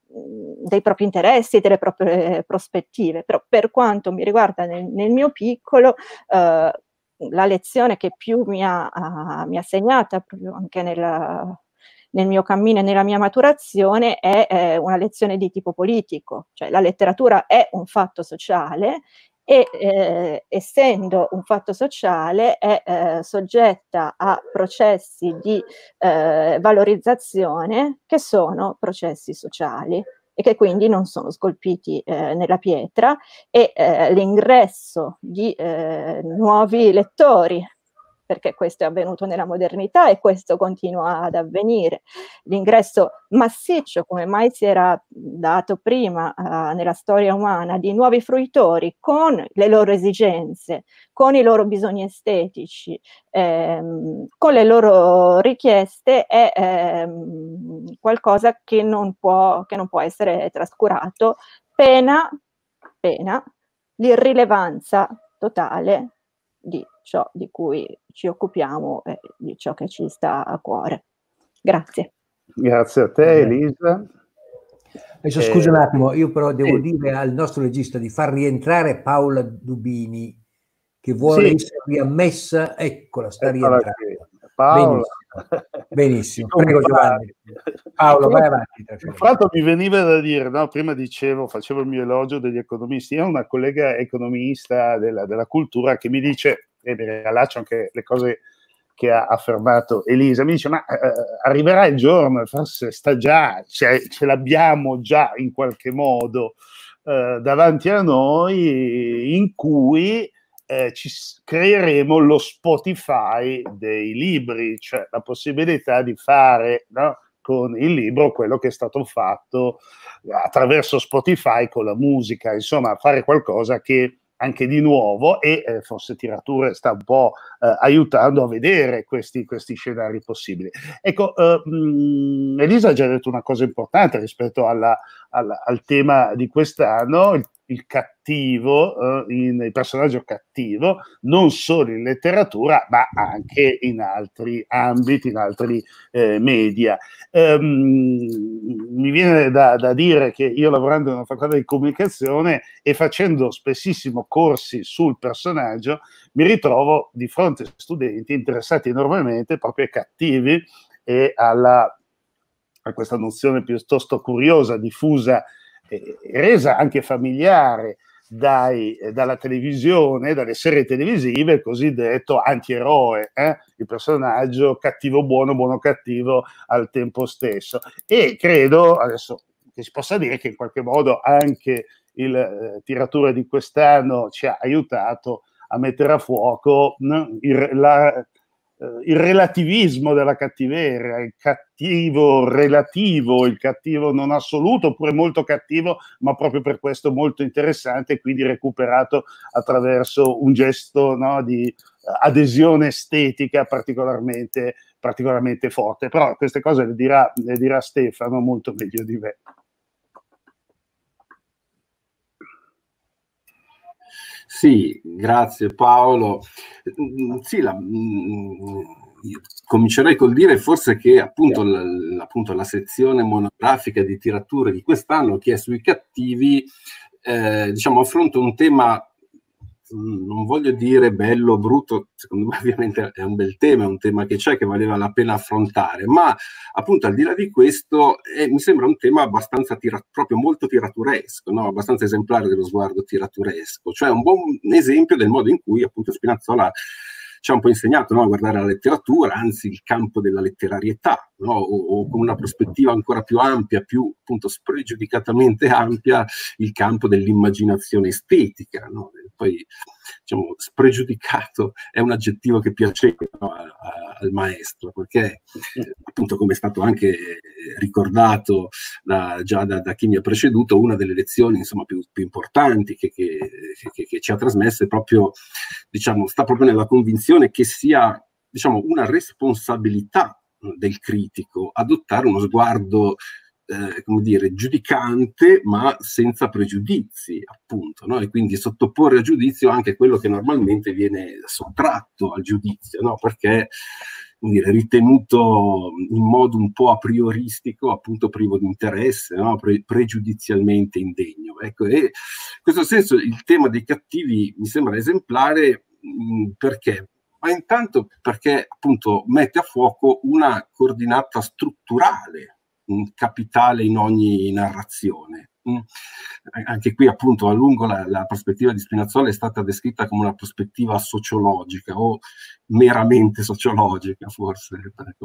[SPEAKER 4] mh, dei propri interessi e delle proprie prospettive. Però per quanto mi riguarda nel, nel mio piccolo, uh, la lezione che più mi ha, uh, mi ha segnata proprio anche nella, nel mio cammino e nella mia maturazione è eh, una lezione di tipo politico, cioè la letteratura è un fatto sociale e eh, essendo un fatto sociale è eh, soggetta a processi di eh, valorizzazione che sono processi sociali e che quindi non sono scolpiti eh, nella pietra e eh, l'ingresso di eh, nuovi lettori, perché questo è avvenuto nella modernità e questo continua ad avvenire. L'ingresso massiccio, come mai si era dato prima uh, nella storia umana, di nuovi fruitori con le loro esigenze, con i loro bisogni estetici, ehm, con le loro richieste, è ehm, qualcosa che non può, che non può essere trascurato, pena, pena l'irrilevanza totale di ciò di cui ci occupiamo e di ciò che ci sta a cuore. Grazie.
[SPEAKER 2] Grazie a te, Elisa.
[SPEAKER 1] Adesso eh, scusa un attimo, io però devo
[SPEAKER 2] sì.
[SPEAKER 1] dire al nostro regista di far rientrare Paola Dubini, che vuole sì. essere riammessa. Eccola, sta Eccola rientrando.
[SPEAKER 2] Paola.
[SPEAKER 1] Benissimo, benissimo. Prego Giovanni. Paolo, vai avanti.
[SPEAKER 2] Infatti mi veniva da dire, no? Prima dicevo, facevo il mio elogio degli economisti, io ho una collega economista della, della cultura che mi dice, e mi riallaccio anche le cose che ha affermato Elisa, mi dice ma eh, arriverà il giorno, forse sta già, cioè, ce l'abbiamo già in qualche modo eh, davanti a noi, in cui Eh, ci creeremo lo Spotify dei libri, cioè la possibilità di fare, no, con il libro quello che è stato fatto attraverso Spotify con la musica, insomma fare qualcosa che anche di nuovo e eh, forse Tirature sta un po' eh, aiutando a vedere questi, questi scenari possibili. Ecco, eh, mh, Elisa ha già detto una cosa importante rispetto alla, alla, al tema di quest'anno, il, il cattivo, eh, in, il personaggio cattivo, non solo in letteratura ma anche in altri ambiti, in altri eh, media. Um, mi viene da, da dire che io lavorando in una facoltà di comunicazione e facendo spessissimo corsi sul personaggio mi ritrovo di fronte a studenti interessati enormemente proprio ai cattivi e alla, a questa nozione piuttosto curiosa, diffusa e resa anche familiare dai, dalla televisione, dalle serie televisive, il cosiddetto antieroe, eh? il personaggio cattivo buono, buono cattivo al tempo stesso. E credo, adesso che si possa dire che in qualche modo anche il eh, tiratore di quest'anno ci ha aiutato a mettere a fuoco no, il, la, eh, il relativismo della cattiveria, il cattivo relativo, il cattivo non assoluto, oppure molto cattivo, ma proprio per questo molto interessante, e quindi recuperato attraverso un gesto no, di adesione estetica particolarmente, particolarmente forte. Però queste cose le dirà, le dirà Stefano molto meglio di me.
[SPEAKER 5] Sì, grazie Paolo. Sì, la, comincerei col dire forse che appunto la, appunto la sezione monografica di tirature di quest'anno, che è sui cattivi, eh, diciamo affronta un tema, non voglio dire bello o brutto, secondo me ovviamente è un bel tema, è un tema che c'è, che valeva la pena affrontare, ma appunto al di là di questo eh, mi sembra un tema abbastanza tira, proprio molto tiraturesco, no? Abbastanza esemplare dello sguardo tiraturesco, cioè un buon esempio del modo in cui appunto Spinazzola ci ha un po' insegnato no, a guardare la letteratura, anzi il campo della letterarietà, no? o, o con una prospettiva ancora più ampia, più appunto spregiudicatamente ampia, il campo dell'immaginazione estetica. No? Poi, diciamo, spregiudicato è un aggettivo che piaceva no, a, a, al maestro, perché appunto, come è stato anche ricordato da, già da, da chi mi ha preceduto, una delle lezioni insomma, più, più importanti che, che, che, che ci ha trasmesso è proprio, diciamo, sta proprio nella convinzione che sia, diciamo, una responsabilità del critico adottare uno sguardo eh, come dire, giudicante ma senza pregiudizi, appunto, no? E quindi sottoporre a giudizio anche quello che normalmente viene sottratto al giudizio, no? Perché come dire, ritenuto in modo un po' a prioristico, appunto privo di interesse, no? Pre pregiudizialmente indegno. Ecco, e in questo senso il tema dei cattivi mi sembra esemplare mh, perché? Ma intanto perché appunto mette a fuoco una coordinata strutturale, un capitale in ogni narrazione. Mm. Anche qui appunto a lungo la, la prospettiva di Spinazzola è stata descritta come una prospettiva sociologica o meramente sociologica forse,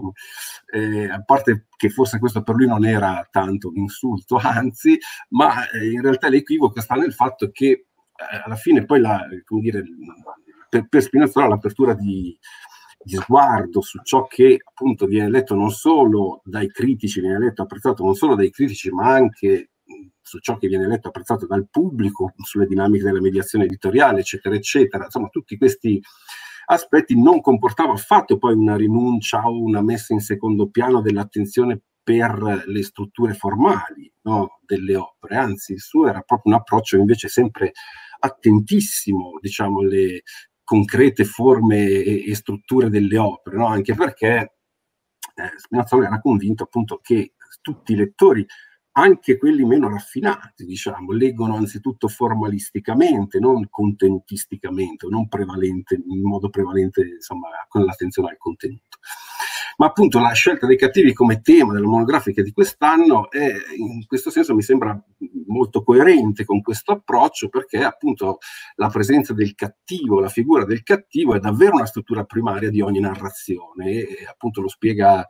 [SPEAKER 5] eh, a parte che forse questo per lui non era tanto un insulto, anzi, ma eh, in realtà l'equivoco sta nel fatto che eh, alla fine poi la, come dire, per, per Spinazzola l'apertura di di sguardo su ciò che appunto viene letto non solo dai critici, viene letto apprezzato non solo dai critici, ma anche su ciò che viene letto apprezzato dal pubblico, sulle dinamiche della mediazione editoriale, eccetera, eccetera. Insomma, tutti questi aspetti non comportava affatto poi una rinuncia o una messa in secondo piano dell'attenzione per le strutture formali, no, delle opere, anzi il suo era proprio un approccio invece sempre attentissimo, diciamo, alle concrete forme e, e strutture delle opere, no? Anche perché eh, Spinazzola era convinto appunto che tutti i lettori, anche quelli meno raffinati, diciamo, leggono anzitutto formalisticamente, non contenutisticamente, non prevalente, in modo prevalente, insomma, con l'attenzione al contenuto. Ma appunto la scelta dei cattivi come tema della monografica di quest'anno è, in questo senso mi sembra molto coerente con questo approccio, perché appunto la presenza del cattivo, la figura del cattivo è davvero una struttura primaria di ogni narrazione e appunto lo spiega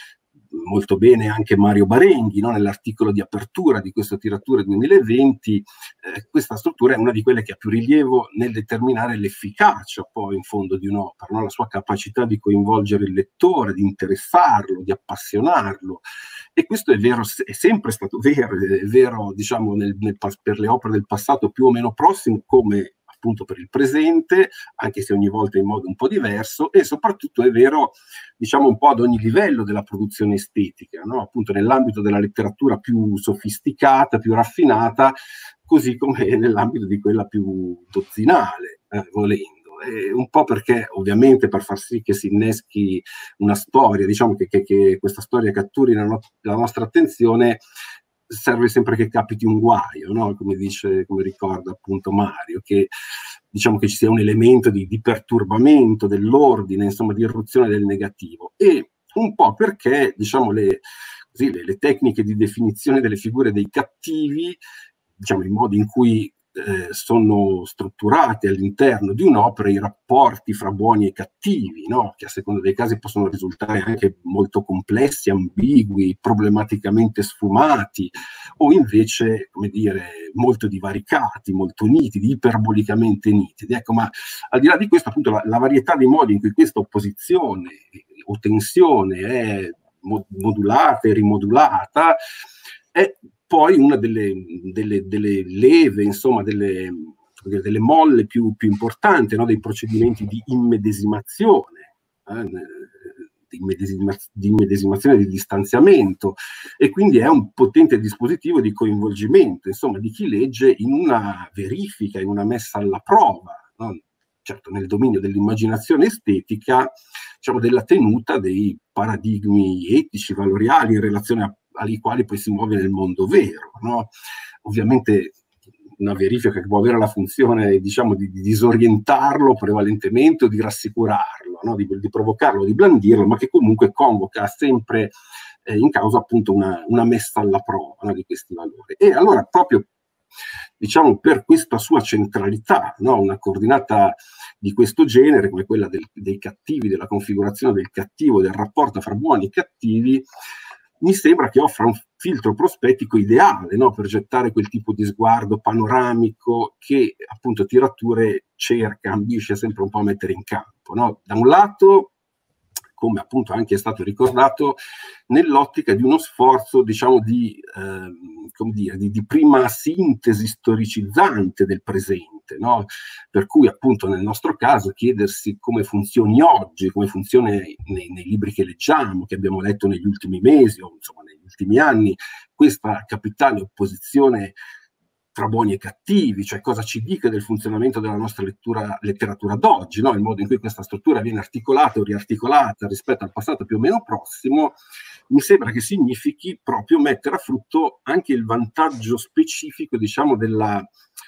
[SPEAKER 5] molto bene anche Mario Barenghi, no? Nell'articolo di apertura di questa tiratura duemilaventi, eh, questa struttura è una di quelle che ha più rilievo nel determinare l'efficacia poi in fondo di un'opera, no? La sua capacità di coinvolgere il lettore, di interessarlo, di appassionarlo, e questo è vero, è sempre stato vero, è vero diciamo nel, nel, per le opere del passato più o meno prossimo come appunto per il presente, anche se ogni volta in modo un po' diverso, e soprattutto è vero, diciamo, un po' ad ogni livello della produzione estetica, no? Appunto nell'ambito della letteratura più sofisticata, più raffinata, così come nell'ambito di quella più dozzinale, eh, volendo. E un po' perché, ovviamente, per far sì che si inneschi una storia, diciamo che, che, che questa storia catturi la, no la nostra attenzione, serve sempre che capiti un guaio, no? Come dice, come ricorda appunto Mario, che diciamo che ci sia un elemento di, di perturbamento dell'ordine, insomma di irruzione del negativo, e un po' perché diciamo le, così, le, le tecniche di definizione delle figure dei cattivi, diciamo i modi in cui eh, sono strutturati all'interno di un'opera i rapporti fra buoni e cattivi, no? Che a seconda dei casi possono risultare anche molto complessi, ambigui, problematicamente sfumati, o invece, come dire, molto divaricati, molto nitidi, iperbolicamente nitidi. Ecco, ma al di là di questo, appunto, la, la varietà dei modi in cui questa opposizione o tensione è modulata e rimodulata è poi una delle, delle, delle leve, insomma, delle, delle molle più, più importanti, no? Dei procedimenti di immedesimazione, eh? di, immedesima, di immedesimazione, di distanziamento, e quindi è un potente dispositivo di coinvolgimento, insomma, di chi legge in una verifica, in una messa alla prova, no? Certo, nel dominio dell'immaginazione estetica, diciamo, della tenuta dei paradigmi etici, valoriali, in relazione a ai quali poi si muove nel mondo vero, no? Ovviamente una verifica che può avere la funzione, diciamo, di, di disorientarlo prevalentemente o di rassicurarlo, no? di, di provocarlo, di blandirlo, ma che comunque convoca sempre eh, in causa appunto una, una messa alla prova, no? Di questi valori. E allora proprio, diciamo, per questa sua centralità, no? Una coordinata di questo genere, come quella del, dei cattivi, della configurazione del cattivo, del rapporto fra buoni e cattivi, mi sembra che offra un filtro prospettico ideale, no? Per gettare quel tipo di sguardo panoramico che appunto Tirature cerca, ambisce sempre un po' a mettere in campo, no? Da un lato, come appunto anche è stato ricordato, nell'ottica di uno sforzo, diciamo, di, eh, come dire, di, di prima sintesi storicizzante del presente, no? Per cui appunto nel nostro caso chiedersi come funzioni oggi, come funziona nei, nei libri che leggiamo, che abbiamo letto negli ultimi mesi o insomma negli ultimi anni, questa capitale opposizione tra buoni e cattivi, cioè cosa ci dica del funzionamento della nostra lettura, letteratura d'oggi, no? Il modo in cui questa struttura viene articolata o riarticolata rispetto al passato più o meno prossimo, mi sembra che significhi proprio mettere a frutto anche il vantaggio specifico, diciamo, della,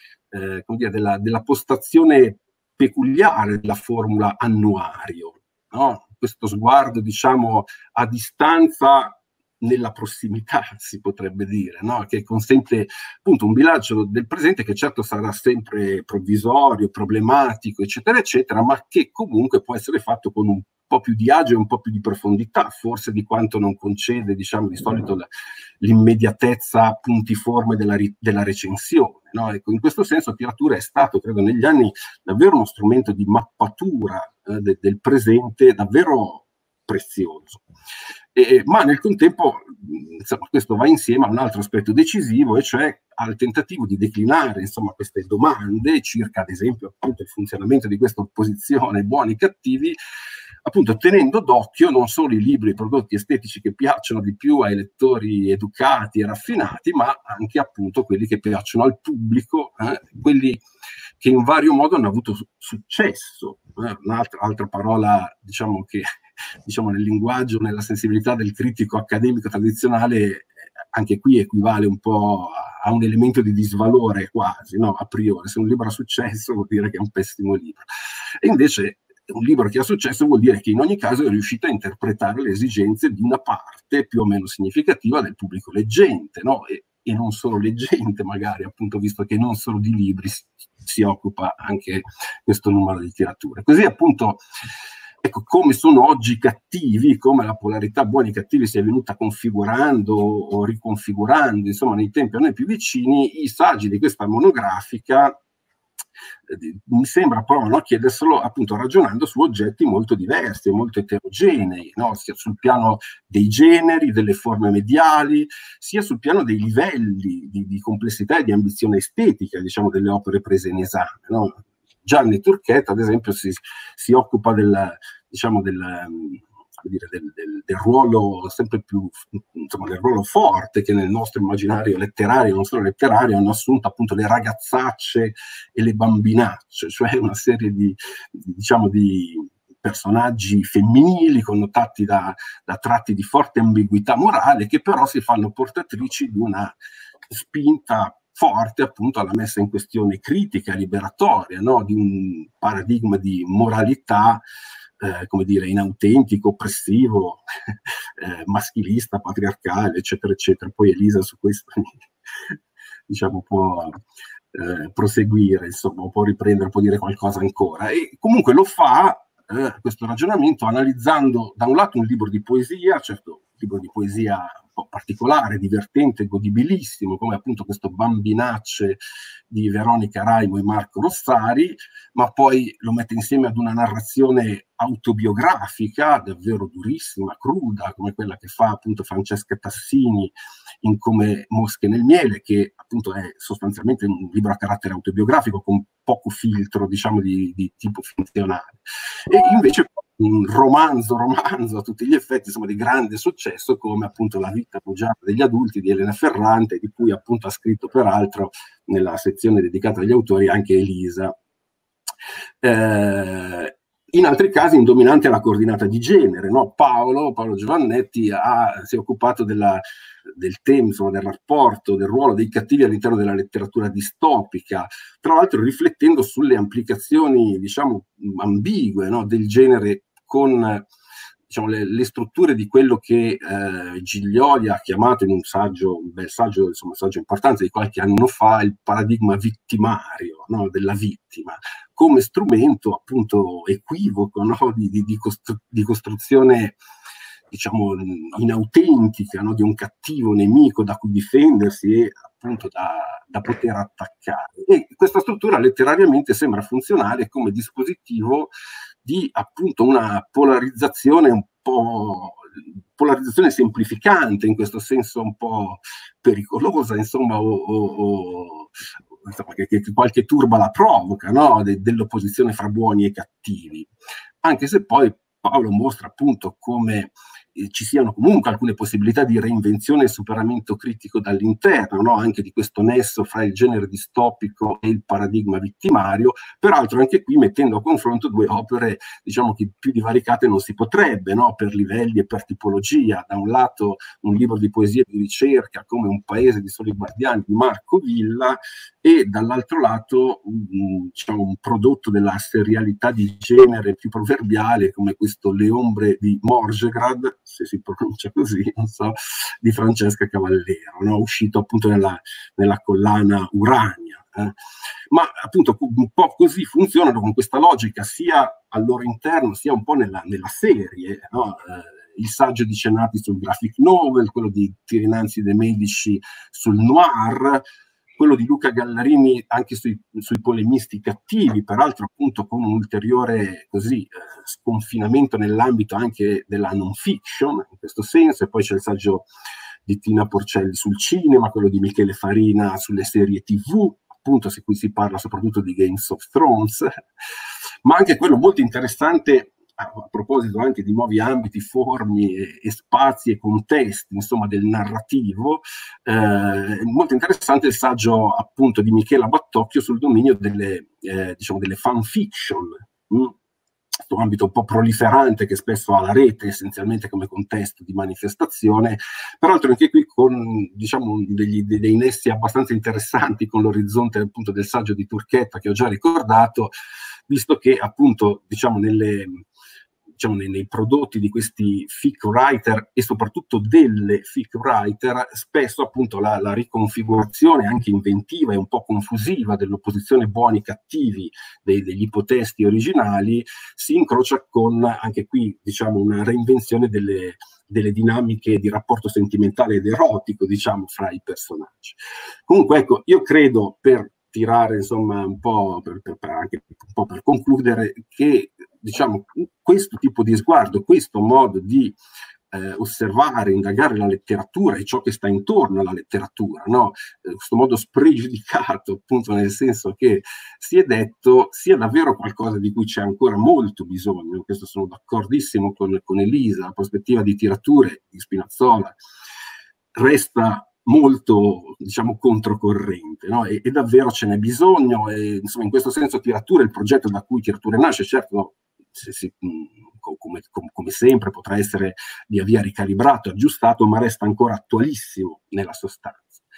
[SPEAKER 5] eh, come dire, della, della postazione peculiare della formula annuario, no? Questo sguardo, diciamo, a distanza nella prossimità, si potrebbe dire, no? Che consente appunto un bilancio del presente che certo sarà sempre provvisorio, problematico, eccetera, eccetera, ma che comunque può essere fatto con un po' più di agio e un po' più di profondità, forse di quanto non concede, diciamo, di solito l'immediatezza puntiforme della, della recensione, no? Ecco, in questo senso Tirature è stato, credo, negli anni davvero uno strumento di mappatura eh, de, del presente davvero prezioso. Eh, ma nel contempo, insomma, questo va insieme a un altro aspetto decisivo, e cioè al tentativo di declinare, insomma, queste domande circa, ad esempio, appunto, il funzionamento di questa opposizione buoni e cattivi, appunto tenendo d'occhio non solo i libri e i prodotti estetici che piacciono di più ai lettori educati e raffinati, ma anche appunto quelli che piacciono al pubblico, eh, quelli che in vario modo hanno avuto su successo. Eh, un'altra altra parola, diciamo, che diciamo nel linguaggio, nella sensibilità del critico accademico tradizionale, anche qui equivale un po' a, a un elemento di disvalore quasi, no? A priori, se un libro ha successo vuol dire che è un pessimo libro. E invece un libro che ha successo vuol dire che in ogni caso è riuscito a interpretare le esigenze di una parte più o meno significativa del pubblico leggente, no? E, e non solo leggente, magari, appunto, visto che non solo di libri si, si occupa anche questo numero di tirature. Così appunto, ecco, come sono oggi cattivi, come la polarità buoni e cattivi si è venuta configurando o riconfigurando, insomma, nei tempi a noi più vicini, i saggi di questa monografica eh, mi sembra provano a chiederselo appunto ragionando su oggetti molto diversi, molto eterogenei, no? Sia sul piano dei generi, delle forme mediali, sia sul piano dei livelli di, di complessità e di ambizione estetica, diciamo, delle opere prese in esame, no? Gianni Turchet, ad esempio, si, si occupa del, diciamo, del, dire, del, del, del ruolo sempre più, insomma, del ruolo forte che nel nostro immaginario letterario, non solo letterario, hanno assunto appunto le ragazzacce e le bambinacce, cioè una serie di, di diciamo, di personaggi femminili connotati da, da tratti di forte ambiguità morale, che però si fanno portatrici di una spinta forte appunto alla messa in questione critica, liberatoria, no? Di un paradigma di moralità, eh, come dire, inautentico, oppressivo, eh, maschilista, patriarcale, eccetera, eccetera. Poi Elisa su questo mi, diciamo, può eh, proseguire, insomma, può riprendere, può dire qualcosa ancora. E comunque lo fa, eh, questo ragionamento, analizzando da un lato un libro di poesia, certo, un libro di poesia un po' particolare, divertente, godibilissimo, come appunto questo Bambinacce di Veronica Raimo e Marco Rossari, ma poi lo mette insieme ad una narrazione autobiografica davvero durissima, cruda, come quella che fa appunto Francesca Tassini in Come mosche nel miele, che appunto è sostanzialmente un libro a carattere autobiografico con poco filtro, diciamo, di, di tipo finzionale. E invece un romanzo, romanzo a tutti gli effetti, insomma, di grande successo, come appunto La vita bugiarda degli adulti di Elena Ferrante, di cui appunto ha scritto peraltro nella sezione dedicata agli autori anche Elisa. Eh, in altri casi indominante è la coordinata di genere, no? Paolo, Paolo Giovannetti ha, si è occupato della, del tema, insomma, del rapporto, del ruolo dei cattivi all'interno della letteratura distopica, tra l'altro riflettendo sulle implicazioni, diciamo, ambigue, no? Del genere con, diciamo, le, le strutture di quello che eh, Giglioli ha chiamato in un saggio, un bel saggio, insomma, un saggio importante di qualche anno fa, il paradigma vittimario, no? Della vittima, come strumento appunto equivoco, no? di, di, di, costru- di costruzione, diciamo, inautentica, no? Di un cattivo nemico da cui difendersi e appunto da, da poter attaccare. E questa struttura letterariamente sembra funzionare come dispositivo di appunto una polarizzazione un po' polarizzazione semplificante, in questo senso un po' pericolosa, insomma, o, o, o insomma, che, che qualche turba la provoca, no? De, dell'opposizione fra buoni e cattivi, anche se poi Paolo mostra appunto come eh, ci siano comunque alcune possibilità di reinvenzione e superamento critico dall'interno, no? Anche di questo nesso fra il genere distopico e il paradigma vittimario, peraltro anche qui mettendo a confronto due opere, diciamo, che più divaricate non si potrebbe, no? Per livelli e per tipologia. Da un lato un libro di poesia di ricerca come Un paese di soli guardiani di Marco Villa, e dall'altro lato un, diciamo, un prodotto della serialità di genere più proverbiale come questo Le ombre di Morgegrad, se si pronuncia così, non so, di Francesca Cavallero, no? Uscito appunto nella, nella collana Urania. Eh. Ma appunto un po' così funzionano, con questa logica sia al loro interno sia un po' nella, nella serie, no? Eh, il saggio di Cenati sul graphic novel, quello di Tirinanzi De Medici sul noir, quello di Luca Gallarini anche sui, sui polemisti cattivi, peraltro appunto con un ulteriore così eh, sconfinamento nell'ambito anche della non fiction, in questo senso. E poi c'è il saggio di Tina Porcelli sul cinema, quello di Michele Farina sulle serie tivù, appunto su cui si parla soprattutto di Games of Thrones, ma anche quello molto interessante a proposito anche di nuovi ambiti, formi e, e spazi e contesti, insomma, del narrativo. Eh, molto interessante il saggio appunto di Michela Battocchio sul dominio delle, eh, diciamo, delle fanfiction, mm? questo ambito un po' proliferante che spesso ha la rete essenzialmente come contesto di manifestazione, peraltro anche qui con, diciamo, degli, dei nessi abbastanza interessanti con l'orizzonte appunto del saggio di Turchetta che ho già ricordato, visto che appunto, diciamo, nelle diciamo nei, nei prodotti di questi fic writer e soprattutto delle fic writer, spesso appunto la, la riconfigurazione anche inventiva e un po' confusiva dell'opposizione buoni-cattivi dei, degli ipotesti originali si incrocia con, anche qui, diciamo, una reinvenzione delle, delle dinamiche di rapporto sentimentale ed erotico, diciamo, fra i personaggi. Comunque, ecco, io credo, per tirare, insomma, un po' per, per, per anche un po' per concludere, che, diciamo, questo tipo di sguardo, questo modo di eh, osservare, indagare la letteratura e ciò che sta intorno alla letteratura, no? Eh, questo modo spregiudicato, appunto, nel senso che si è detto, sia davvero qualcosa di cui c'è ancora molto bisogno. Questo sono d'accordissimo con, con Elisa. La prospettiva di tirature di Spinazzola resta molto, diciamo, controcorrente, no? E, e davvero ce n'è bisogno, e insomma in questo senso Tirature, il progetto da cui Tirature nasce, certo, se, se, come, come, come sempre potrà essere via via ricalibrato, aggiustato, ma resta ancora attualissimo nella sostanza.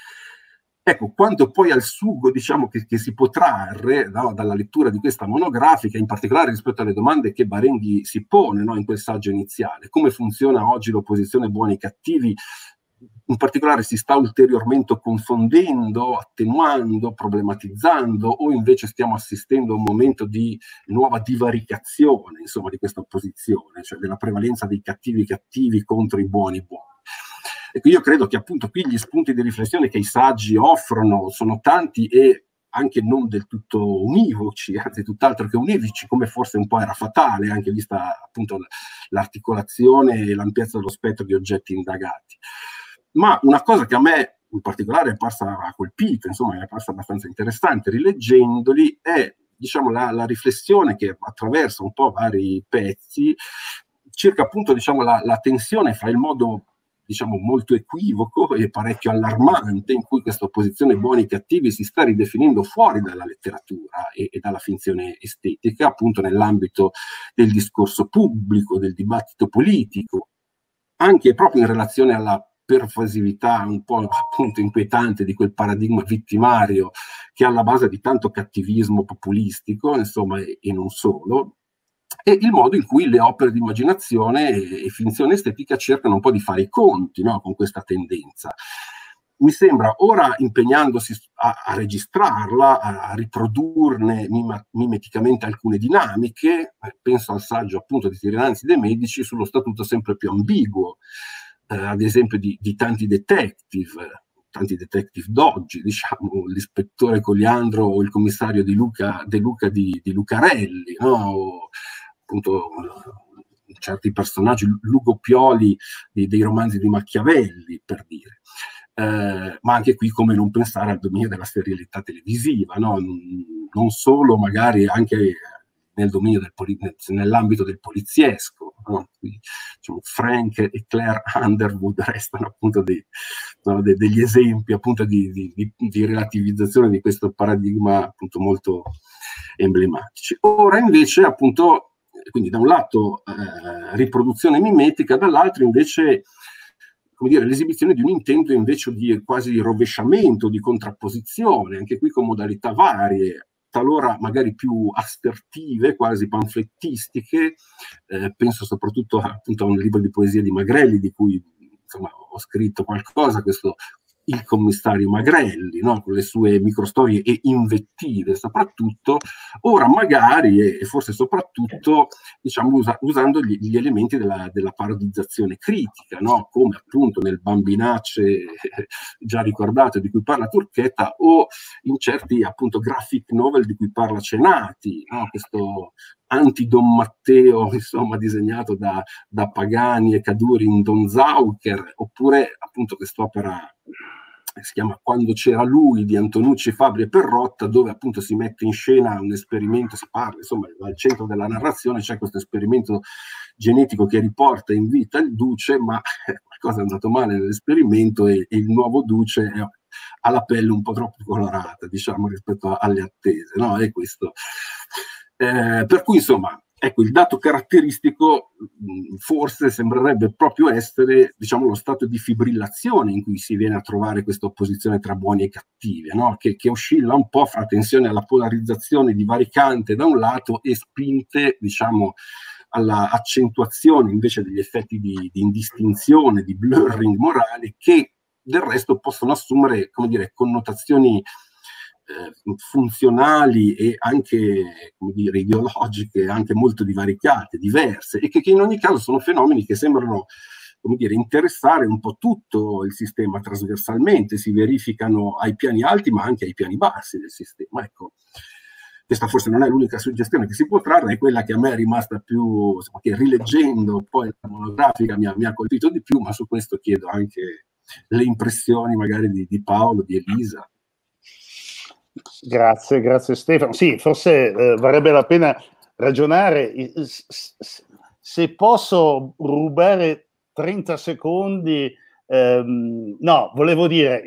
[SPEAKER 5] Ecco, quanto poi al sugo, diciamo, che, che si può trarre, no, dalla lettura di questa monografica, in particolare rispetto alle domande che Barenghi si pone, no, in quel saggio iniziale, come funziona oggi l'opposizione buoni e cattivi, in particolare si sta ulteriormente confondendo, attenuando, problematizzando, o invece stiamo assistendo a un momento di nuova divaricazione, insomma, di questa opposizione, cioè della prevalenza dei cattivi cattivi contro i buoni buoni. Ecco, io credo che appunto qui gli spunti di riflessione che i saggi offrono sono tanti e anche non del tutto univoci, anzi tutt'altro che univoci, come forse un po' era fatale, anche vista appunto l'articolazione e l'ampiezza dello spettro di oggetti indagati. Ma una cosa che a me in particolare è parsa ha colpito, insomma, è parsa abbastanza interessante rileggendoli, è, diciamo, la, la riflessione che attraversa un po' vari pezzi circa appunto, diciamo, la, la tensione fra il modo, diciamo, molto equivoco e parecchio allarmante in cui questa opposizione buoni e cattivi si sta ridefinendo fuori dalla letteratura e, e dalla finzione estetica, appunto nell'ambito del discorso pubblico, del dibattito politico, anche proprio in relazione alla pervasività un po' appunto inquietante di quel paradigma vittimario che è alla base di tanto cattivismo populistico, insomma, e, e non solo, e il modo in cui le opere di immaginazione e, e finzione estetica cercano un po' di fare i conti, no, con questa tendenza. Mi sembra, ora impegnandosi a, a registrarla, a, a riprodurne mima, mimeticamente alcune dinamiche, eh, penso al saggio appunto di Tirinanzi de Medici sullo statuto sempre più ambiguo, eh, ad esempio di, di tanti detective, tanti detective d'oggi, diciamo, l'ispettore Coliandro o il commissario di Luca, De Luca di, di Lucarelli, no? O, appunto certi personaggi, Lugo Pioli dei, dei romanzi di Machiavelli, per dire. Eh, ma anche qui come non pensare al dominio della serialità televisiva, no? Non solo, magari anche nel dominio del poli- nell'ambito del poliziesco, no? Quindi, diciamo, Frank e Claire Underwood restano appunto dei, no, de- degli esempi appunto di, di, di, di relativizzazione di questo paradigma appunto molto emblematici. Ora invece appunto, quindi da un lato eh, riproduzione mimetica, dall'altro invece, come dire, l'esibizione di un intento invece di quasi rovesciamento, di contrapposizione, anche qui con modalità varie, talora magari più assertive, quasi panflettistiche. Eh, penso soprattutto appunto a un libro di poesia di Magrelli, di cui insomma ho scritto qualcosa, questo Il commissario Magrelli, no? Con le sue microstorie e invettive soprattutto, ora magari e, e forse soprattutto, diciamo, usa, usando gli, gli elementi della, della parodizzazione critica, no? Come appunto nel Bambinace eh, già ricordato di cui parla Turchetta, o in certi appunto graphic novel di cui parla Cenati, no? Questo anti-Don Matteo, insomma, disegnato da, da Pagani e Caduri in Don Zaucher, oppure appunto quest'opera si chiama Quando c'era lui di Antonucci, Fabri e Perrotta, dove appunto si mette in scena un esperimento, si parla, insomma, al centro della narrazione c'è questo esperimento genetico che riporta in vita il duce, ma qualcosa è andato male nell'esperimento e, e il nuovo duce è, ha la pelle un po' troppo colorata, diciamo, rispetto alle attese, no? E questo. Eh, per cui insomma, ecco, il dato caratteristico mh, forse sembrerebbe proprio essere, diciamo, lo stato di fibrillazione in cui si viene a trovare questa opposizione tra buoni e cattivi, no? che, che oscilla un po' fra tensione alla polarizzazione divaricante da un lato e spinte, diciamo, alla accentuazione invece degli effetti di, di indistinzione, di blurring morali, che del resto possono assumere, come dire, connotazioni Eh, funzionali e anche, come dire, ideologiche, anche molto divaricate, diverse, e che, che in ogni caso sono fenomeni che sembrano, come dire, interessare un po' tutto il sistema trasversalmente, si verificano ai piani alti ma anche ai piani bassi del sistema. Ecco, questa forse non è l'unica suggestione che si può trarre, è quella che a me è rimasta più, insomma, che rileggendo poi la monografica mi ha, mi ha colpito di più, ma su questo chiedo anche le impressioni magari di, di Paolo, di Elisa.
[SPEAKER 2] Grazie, grazie Stefano. Sì, forse eh, varrebbe la pena ragionare. Se posso rubare trenta secondi, ehm, no, volevo dire,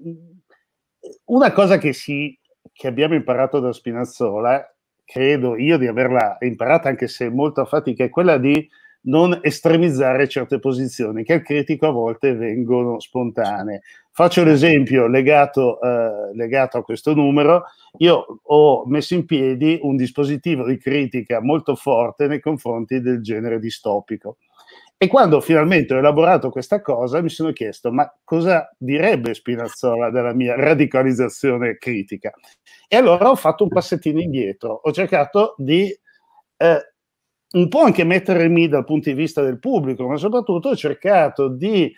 [SPEAKER 2] una cosa che, si, che abbiamo imparato da Spinazzola, credo io di averla imparata anche se molto a fatica, è quella di non estremizzare certe posizioni che al critico a volte vengono spontanee. Faccio l'esempio legato, eh, legato a questo numero. Io ho messo in piedi un dispositivo di critica molto forte nei confronti del genere distopico E quando finalmente ho elaborato questa cosa mi sono chiesto, ma cosa direbbe Spinazzola della mia radicalizzazione critica? E allora ho fatto un passettino indietro, ho cercato di eh, un po' anche mettermi dal punto di vista del pubblico, ma soprattutto ho cercato di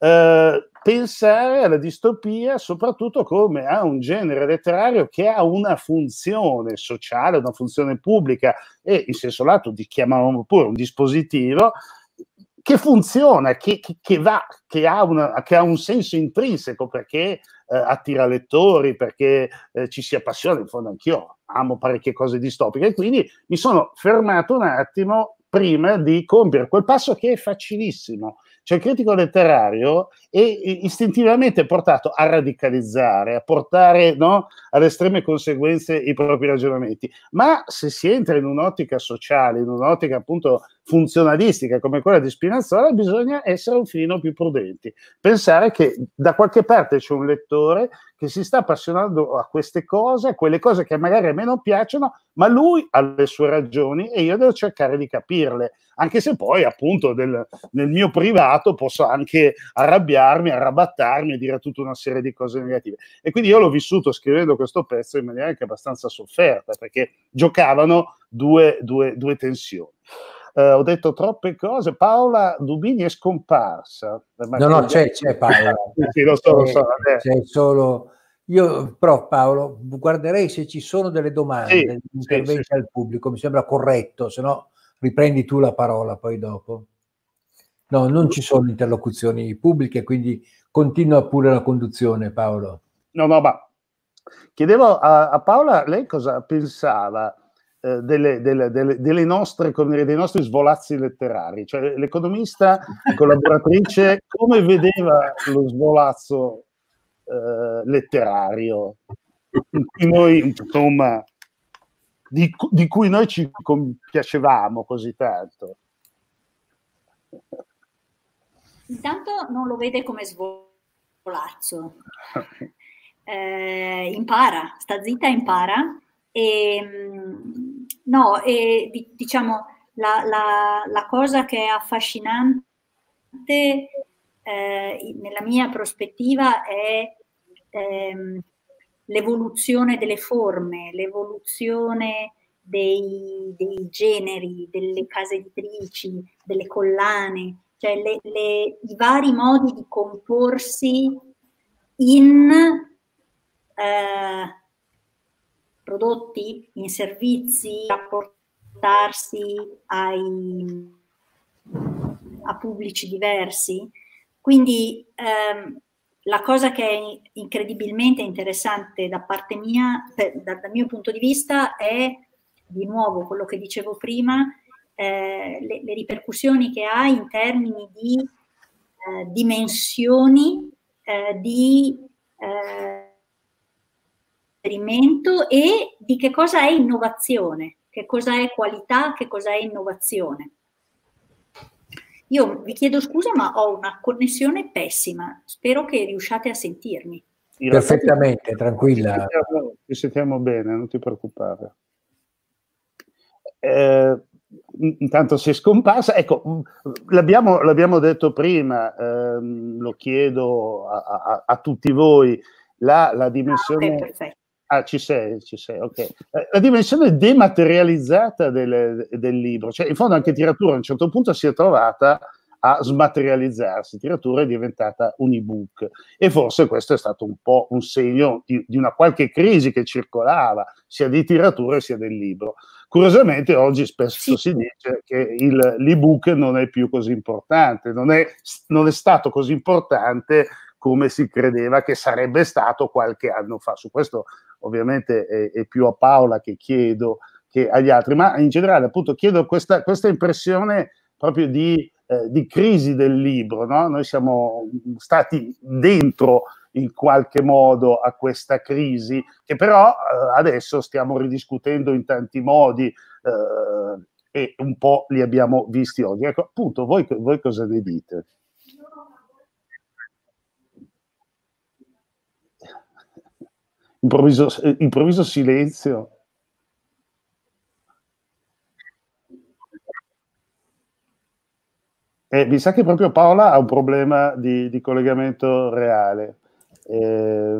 [SPEAKER 2] eh, pensare alla distopia soprattutto come a un genere letterario che ha una funzione sociale, una funzione pubblica e in senso lato di chiamavamo pure un dispositivo che funziona, che, che, che, va, che, ha una, che ha un senso intrinseco perché eh, attira lettori, perché eh, ci si appassiona. In fondo anch'io amo parecchie cose distopiche e quindi mi sono fermato un attimo prima di compiere quel passo che è facilissimo. Cioè il critico letterario è istintivamente portato a radicalizzare, a portare, no, alle estreme conseguenze i propri ragionamenti, ma se si entra in un'ottica sociale, in un'ottica appunto funzionalistica come quella di Spinazzola, bisogna essere un filino più prudenti, pensare che da qualche parte c'è un lettore che si sta appassionando a queste cose, a quelle cose che magari a me non piacciono, ma lui ha le sue ragioni e io devo cercare di capirle, anche se poi appunto del, nel mio privato posso anche arrabbiarmi, arrabattarmi e dire tutta una serie di cose negative. E quindi io l'ho vissuto scrivendo questo pezzo in maniera anche abbastanza sofferta, perché giocavano due, due, due tensioni. Uh, ho detto troppe cose. Paola Dubini è scomparsa.
[SPEAKER 1] No, no, c'è, c'è Paola.
[SPEAKER 2] Sì, lo so, lo so.
[SPEAKER 1] C'è solo... Io, però, Paolo, guarderei se ci sono delle domande,
[SPEAKER 2] sì,
[SPEAKER 1] interventi
[SPEAKER 2] sì, sì.
[SPEAKER 1] al pubblico, mi sembra corretto, se no riprendi tu la parola poi dopo. No, non ci sono interlocuzioni pubbliche, quindi continua pure la conduzione, Paolo.
[SPEAKER 2] No, no, ma chiedevo a, a Paola, lei cosa pensava eh, delle, delle, delle, delle nostre, come dire, dei nostri svolazzi letterari? Cioè, l'economista collaboratrice, come vedeva lo svolazzo eh, letterario in cui noi, insomma, di, di cui noi ci compiacevamo così tanto?
[SPEAKER 3] Intanto non lo vede come svolazzo, eh, impara, sta zitta e impara. E, no, e, diciamo la, la, la cosa che è affascinante eh, nella mia prospettiva è ehm, l'evoluzione delle forme, l'evoluzione dei, dei generi, delle case editrici, delle collane, cioè le, le, i vari modi di comporsi in eh, prodotti, in servizi, rapportarsi ai, a pubblici diversi. Quindi ehm, la cosa che è incredibilmente interessante da parte mia, per, da, dal mio punto di vista, è di nuovo quello che dicevo prima, eh, le, le ripercussioni che ha in termini di eh, dimensioni eh, di eh, esperimento e di che cosa è innovazione, che cosa è qualità, che cosa è innovazione. Io vi chiedo scusa, ma ho una connessione pessima. Spero che riusciate a sentirmi.
[SPEAKER 1] Perfettamente, tranquilla.
[SPEAKER 2] Ci sentiamo, ci sentiamo bene, non ti preoccupare. Eh, intanto si è scomparsa. Ecco, l'abbiamo, l'abbiamo detto prima, ehm, lo chiedo a, a, a tutti voi, la, la dimensione...
[SPEAKER 3] Ah, okay, perfetto.
[SPEAKER 2] Ah, ci sei, ci sei, ok. La dimensione dematerializzata del, del libro, cioè in fondo anche Tiratura a un certo punto si è trovata a smaterializzarsi, Tiratura è diventata un ebook e forse questo è stato un po' un segno di, di una qualche crisi che circolava sia di Tiratura sia del libro. Curiosamente oggi spesso sì. si dice che il, l'ebook non è più così importante, non è, non è stato così importante come si credeva che sarebbe stato qualche anno fa. Su questo ovviamente è, è più a Paola che chiedo che agli altri, ma in generale appunto chiedo questa, questa impressione proprio di, eh, di crisi del libro, no? Noi siamo stati dentro in qualche modo a questa crisi che però eh, adesso stiamo ridiscutendo in tanti modi eh, e un po' li abbiamo visti oggi. Ecco, appunto, voi, voi cosa ne dite? Improvviso, improvviso silenzio. Eh, mi sa che proprio Paola ha un problema di, di collegamento reale. Eh,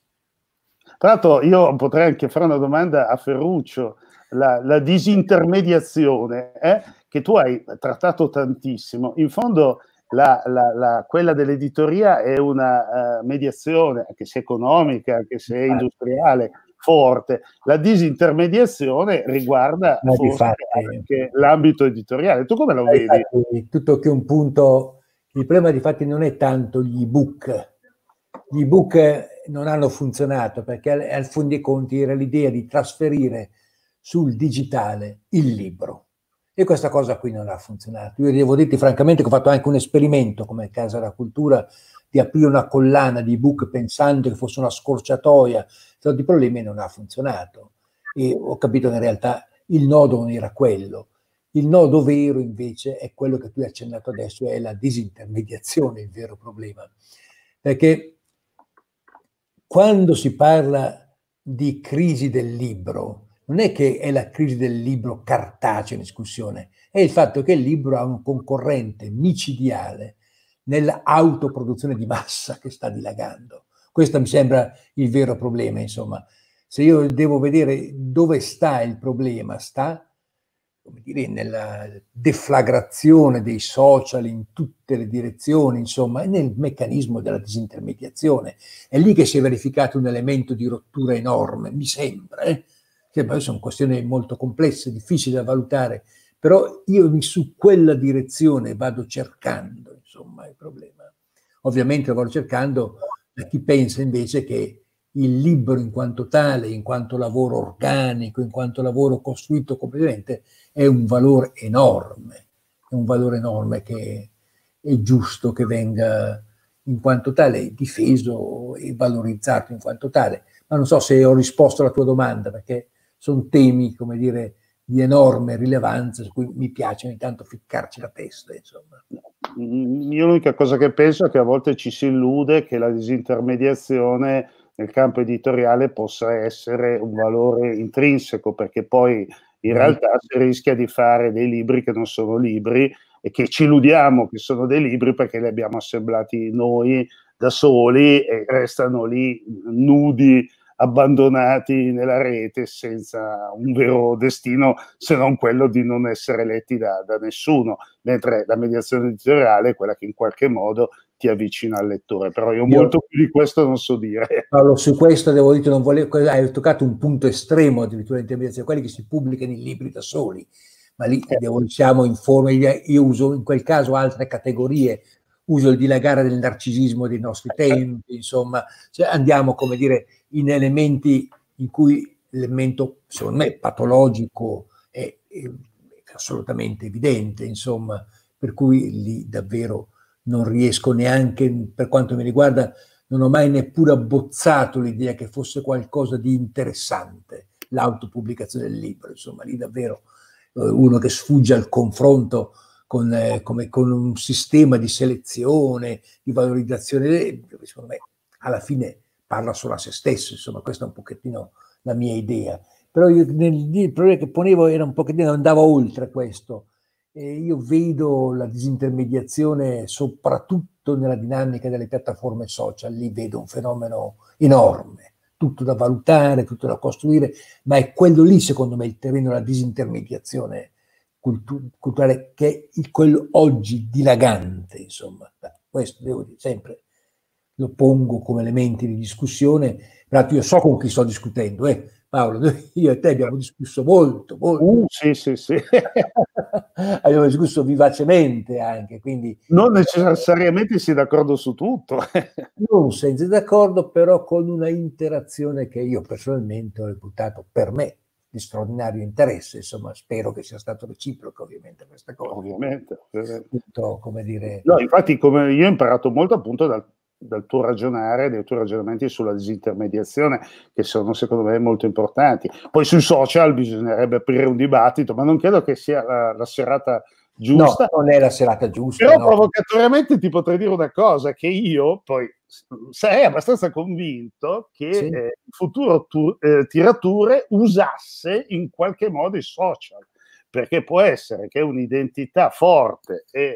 [SPEAKER 2] tra l'altro io potrei anche fare una domanda a Ferruccio, la, la disintermediazione, eh, che tu hai trattato tantissimo, in fondo la, la, la, quella dell'editoria è una uh, mediazione, anche se economica, anche se industriale, forte. La disintermediazione riguarda
[SPEAKER 1] no,
[SPEAKER 2] forse anche l'ambito editoriale. Tu come lo
[SPEAKER 1] no,
[SPEAKER 2] vedi?
[SPEAKER 1] Infatti, tutto che un punto, il problema di fatti non è tanto gli ebook. Gli ebook non hanno funzionato perché al, al fondo dei conti era l'idea di trasferire sul digitale il libro. E questa cosa qui non ha funzionato. Io devo dirti francamente che ho fatto anche un esperimento come Casa della Cultura di aprire una collana di ebook pensando che fosse una scorciatoia, tanti problemi, non ha funzionato. E ho capito che in realtà il nodo non era quello. Il nodo vero invece è quello che tu hai accennato adesso, è la disintermediazione, il vero problema. Perché quando si parla di crisi del libro, non è che è la crisi del libro cartaceo in discussione, è il fatto che il libro ha un concorrente micidiale nell'autoproduzione di massa che sta dilagando. Questo mi sembra il vero problema, insomma. Se io devo vedere dove sta il problema, sta, come dire, nella deflagrazione dei social in tutte le direzioni, insomma, e nel meccanismo della disintermediazione. È lì che si è verificato un elemento di rottura enorme, mi sembra, eh? Che poi sono questioni molto complesse, difficili da valutare, però io su quella direzione vado cercando, insomma, il problema. Ovviamente lo vado cercando da chi pensa invece che il libro in quanto tale, in quanto lavoro organico, in quanto lavoro costruito completamente, è un valore enorme, è un valore enorme che è giusto che venga in quanto tale difeso e valorizzato in quanto tale. Ma non so se ho risposto alla tua domanda, perché sono temi, come dire, di enorme rilevanza su cui mi piace ogni tanto ficcarci la testa, insomma.
[SPEAKER 2] Io l'unica cosa che penso è che a volte ci si illude che la disintermediazione nel campo editoriale possa essere un valore intrinseco, perché poi in realtà si rischia di fare dei libri che non sono libri e che ci illudiamo che sono dei libri perché li abbiamo assemblati noi da soli e restano lì nudi, abbandonati nella rete senza un vero destino se non quello di non essere letti da, da nessuno, mentre la mediazione editoriale è quella che in qualche modo ti avvicina al lettore. Però io, io molto più di questo non so dire.
[SPEAKER 1] Paolo, su questo devo dire, non volevo, hai toccato un punto estremo addirittura l'intermediazione, quelli che si pubblicano i libri da soli, ma lì eh. devo, siamo in forma, io uso in quel caso altre categorie, uso il dilagare del narcisismo dei nostri tempi, insomma, cioè andiamo, come dire, in elementi in cui l'elemento, secondo me, patologico è, è assolutamente evidente, insomma, per cui lì davvero non riesco neanche, per quanto mi riguarda, non ho mai neppure abbozzato l'idea che fosse qualcosa di interessante l'autopubblicazione del libro, insomma, lì davvero uno che sfugge al confronto con, eh, come, con un sistema di selezione, di valorizzazione, secondo me alla fine parla solo a se stesso, insomma, questa è un pochettino la mia idea. Però io, nel, il problema che ponevo era un pochettino, andava oltre questo. E io vedo la disintermediazione soprattutto nella dinamica delle piattaforme social, lì vedo un fenomeno enorme, tutto da valutare, tutto da costruire, ma è quello lì secondo me il terreno della disintermediazione cultu- culturale che è il, quello oggi dilagante, insomma. Questo devo dire sempre, lo pongo come elementi di discussione. Tra l'altro io so con chi sto discutendo, eh. Paolo, io e te abbiamo discusso molto, molto.
[SPEAKER 2] Uh, sì, sì, sì.
[SPEAKER 1] Abbiamo discusso vivacemente anche, quindi...
[SPEAKER 2] Non necessariamente si è d'accordo su tutto.
[SPEAKER 1] Non senza d'accordo, però con una interazione che io personalmente ho reputato per me di straordinario interesse, insomma, spero che sia stato reciproco ovviamente questa cosa.
[SPEAKER 2] Ovviamente. ovviamente.
[SPEAKER 1] Tutto, come dire...
[SPEAKER 2] No, infatti come io ho imparato molto appunto dal dal tuo ragionare, dai tuoi ragionamenti sulla disintermediazione, che sono secondo me molto importanti. Poi sui social bisognerebbe aprire un dibattito, ma non credo che sia la, la serata giusta.
[SPEAKER 1] No, non è la serata giusta.
[SPEAKER 2] Però
[SPEAKER 1] no.
[SPEAKER 2] provocatoriamente ti potrei dire una cosa, che io poi sarei abbastanza convinto che sì. eh, il futuro tu, eh, tirature usasse in qualche modo i social, perché può essere che un'identità forte e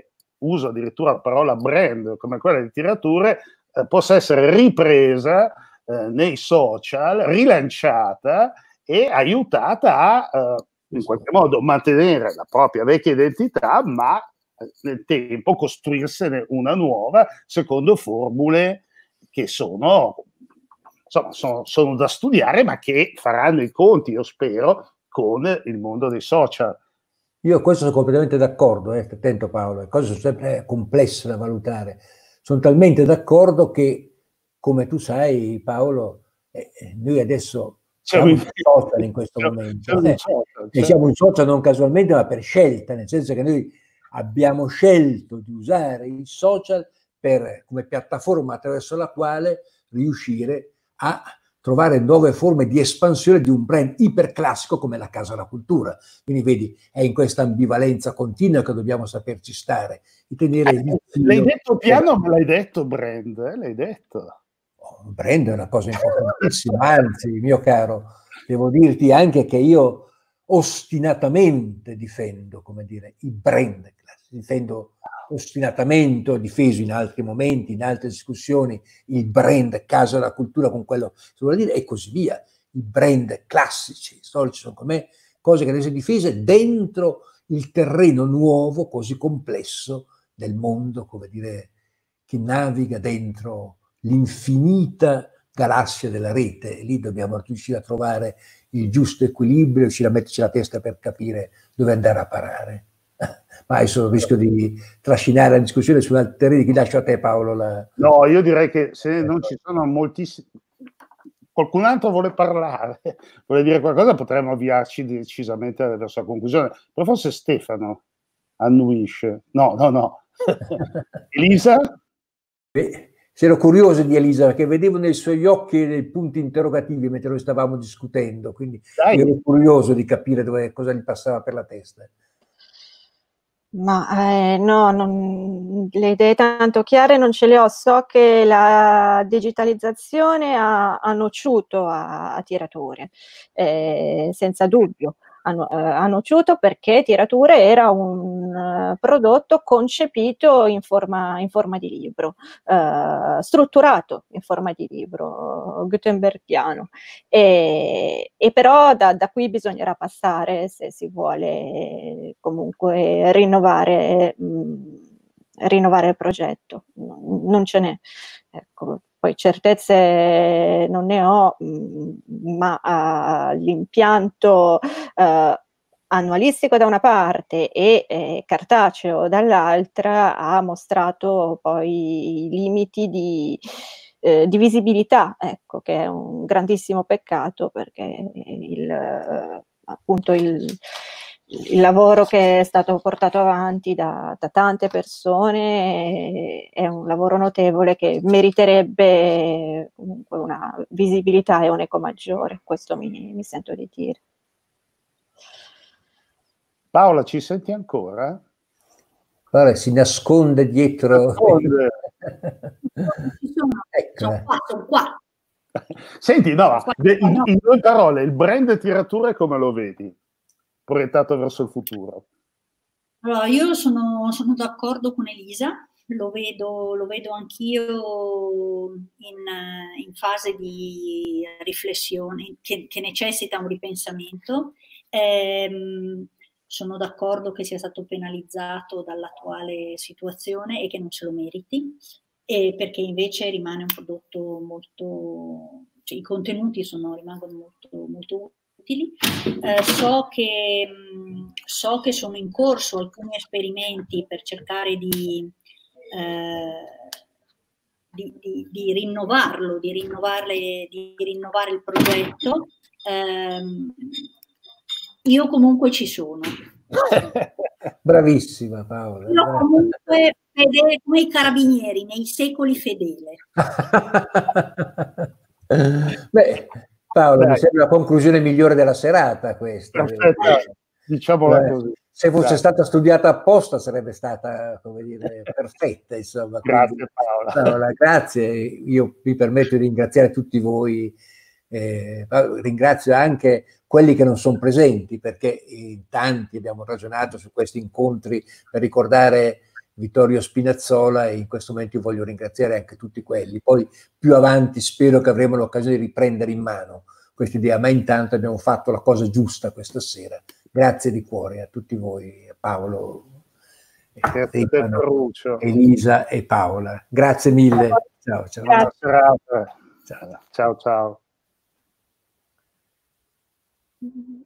[SPEAKER 2] uso addirittura la parola brand come quella di tirature, eh, possa essere ripresa eh, nei social, rilanciata e aiutata a eh, in qualche modo mantenere la propria vecchia identità, ma nel tempo costruirsene una nuova secondo formule che sono, insomma, sono, sono da studiare, ma che faranno i conti, io spero, con il mondo dei social.
[SPEAKER 1] Io questo sono completamente d'accordo, eh, attento Paolo, le cose sono sempre complesse da valutare. Sono talmente d'accordo che, come tu sai Paolo, eh, noi adesso siamo in social in questo siamo, momento. Siamo in social, eh, certo. E siamo in social non casualmente, ma per scelta, nel senso che noi abbiamo scelto di usare i social per, come piattaforma attraverso la quale riuscire a trovare nuove forme di espansione di un brand iperclassico come la Casa della Cultura. Quindi vedi, è in questa ambivalenza continua che dobbiamo saperci stare. E tenere
[SPEAKER 2] eh, l'hai detto piano, ma l'hai detto brand, eh? L'hai detto.
[SPEAKER 1] Oh, brand è una cosa importantissima, anzi, mio caro, devo dirti anche che io ostinatamente difendo, come dire, i brand, difendo ostinatamente, ho difeso in altri momenti, in altre discussioni, il brand Casa della Cultura con quello che vuol dire e così via. I brand classici, storici, sono come cose che devono essere difese dentro il terreno nuovo, così complesso del mondo, come dire, che naviga dentro l'infinita galassia della rete. E lì dobbiamo riuscire a trovare il giusto equilibrio, riuscire a metterci la testa per capire dove andare a parare. Ma adesso rischio di trascinare la discussione su altri terreni. Ti lascio a te Paolo. La...
[SPEAKER 2] No, io direi che se non ci sono moltissimi... Qualcun altro vuole parlare, vuole dire qualcosa, potremmo avviarci decisamente verso la conclusione. Però forse Stefano annuisce. No, no, no. Elisa?
[SPEAKER 1] Beh, ero curioso di Elisa perché vedevo nei suoi occhi dei punti interrogativi mentre noi stavamo discutendo, quindi Dai. ero curioso di capire dove, cosa gli passava per la testa.
[SPEAKER 4] Ma eh, no, non, le idee tanto chiare non ce le ho. So che la digitalizzazione ha, ha nociuto a, a Tirature, eh, senza dubbio. Hanno, eh, hanno nociuto perché Tirature era un uh, prodotto concepito in forma, in forma di libro, uh, strutturato in forma di libro, gutenbergiano. E, e però da, da qui bisognerà passare se si vuole comunque rinnovare, mh, rinnovare il progetto. Non ce n'è. Ecco. Poi certezze non ne ho, ma uh, l'impianto uh, annualistico da una parte e eh, cartaceo dall'altra ha mostrato poi i limiti di, eh, di visibilità, ecco, che è un grandissimo peccato perché il, eh, appunto il il lavoro che è stato portato avanti da, da tante persone è, è un lavoro notevole che meriterebbe comunque una visibilità e un eco maggiore, questo mi, mi sento di dire.
[SPEAKER 2] Paola, ci senti ancora?
[SPEAKER 1] Guarda, si nasconde dietro.
[SPEAKER 2] Nasconde.
[SPEAKER 3] Ecco. Sono qua, sono qua.
[SPEAKER 2] Senti, no, in, in due parole, il brand Tirature come lo vedi? Proiettato verso il futuro.
[SPEAKER 3] Allora, io sono, sono d'accordo con Elisa, lo vedo, lo vedo anch'io in, in fase di riflessione che, che necessita un ripensamento. Ehm, sono d'accordo che sia stato penalizzato dall'attuale situazione e che non se lo meriti, e perché invece rimane un prodotto molto, cioè i contenuti sono, rimangono molto, molto utili. Eh, so, che, mh, so che sono in corso alcuni esperimenti per cercare di, eh, di, di, di rinnovarlo, di, rinnovarle, di rinnovare il progetto. Eh, io comunque ci sono.
[SPEAKER 1] Bravissima Paola.
[SPEAKER 3] Io comunque fedele come i carabinieri, nei secoli fedele.
[SPEAKER 1] Beh, Paolo, mi sembra la conclusione migliore della serata questa.
[SPEAKER 2] Perfetto, diciamola così.
[SPEAKER 1] Se fosse Grazie. stata studiata apposta sarebbe stata, come dire, perfetta, insomma.
[SPEAKER 2] Grazie
[SPEAKER 1] Quindi,
[SPEAKER 2] Paola.
[SPEAKER 1] Paola. Grazie, io mi permetto di ringraziare tutti voi, eh, ringrazio anche quelli che non sono presenti, perché in tanti abbiamo ragionato su questi incontri per ricordare Vittorio Spinazzola, e in questo momento io voglio ringraziare anche tutti quelli. Poi più avanti spero che avremo l'occasione di riprendere in mano questa idea, ma intanto abbiamo fatto la cosa giusta questa sera. Grazie di cuore a tutti voi, a Paolo, Stefano, Elisa e Paola. Grazie mille. Ciao, ciao.
[SPEAKER 2] Buona serata.
[SPEAKER 1] Ciao,
[SPEAKER 2] ciao. ciao.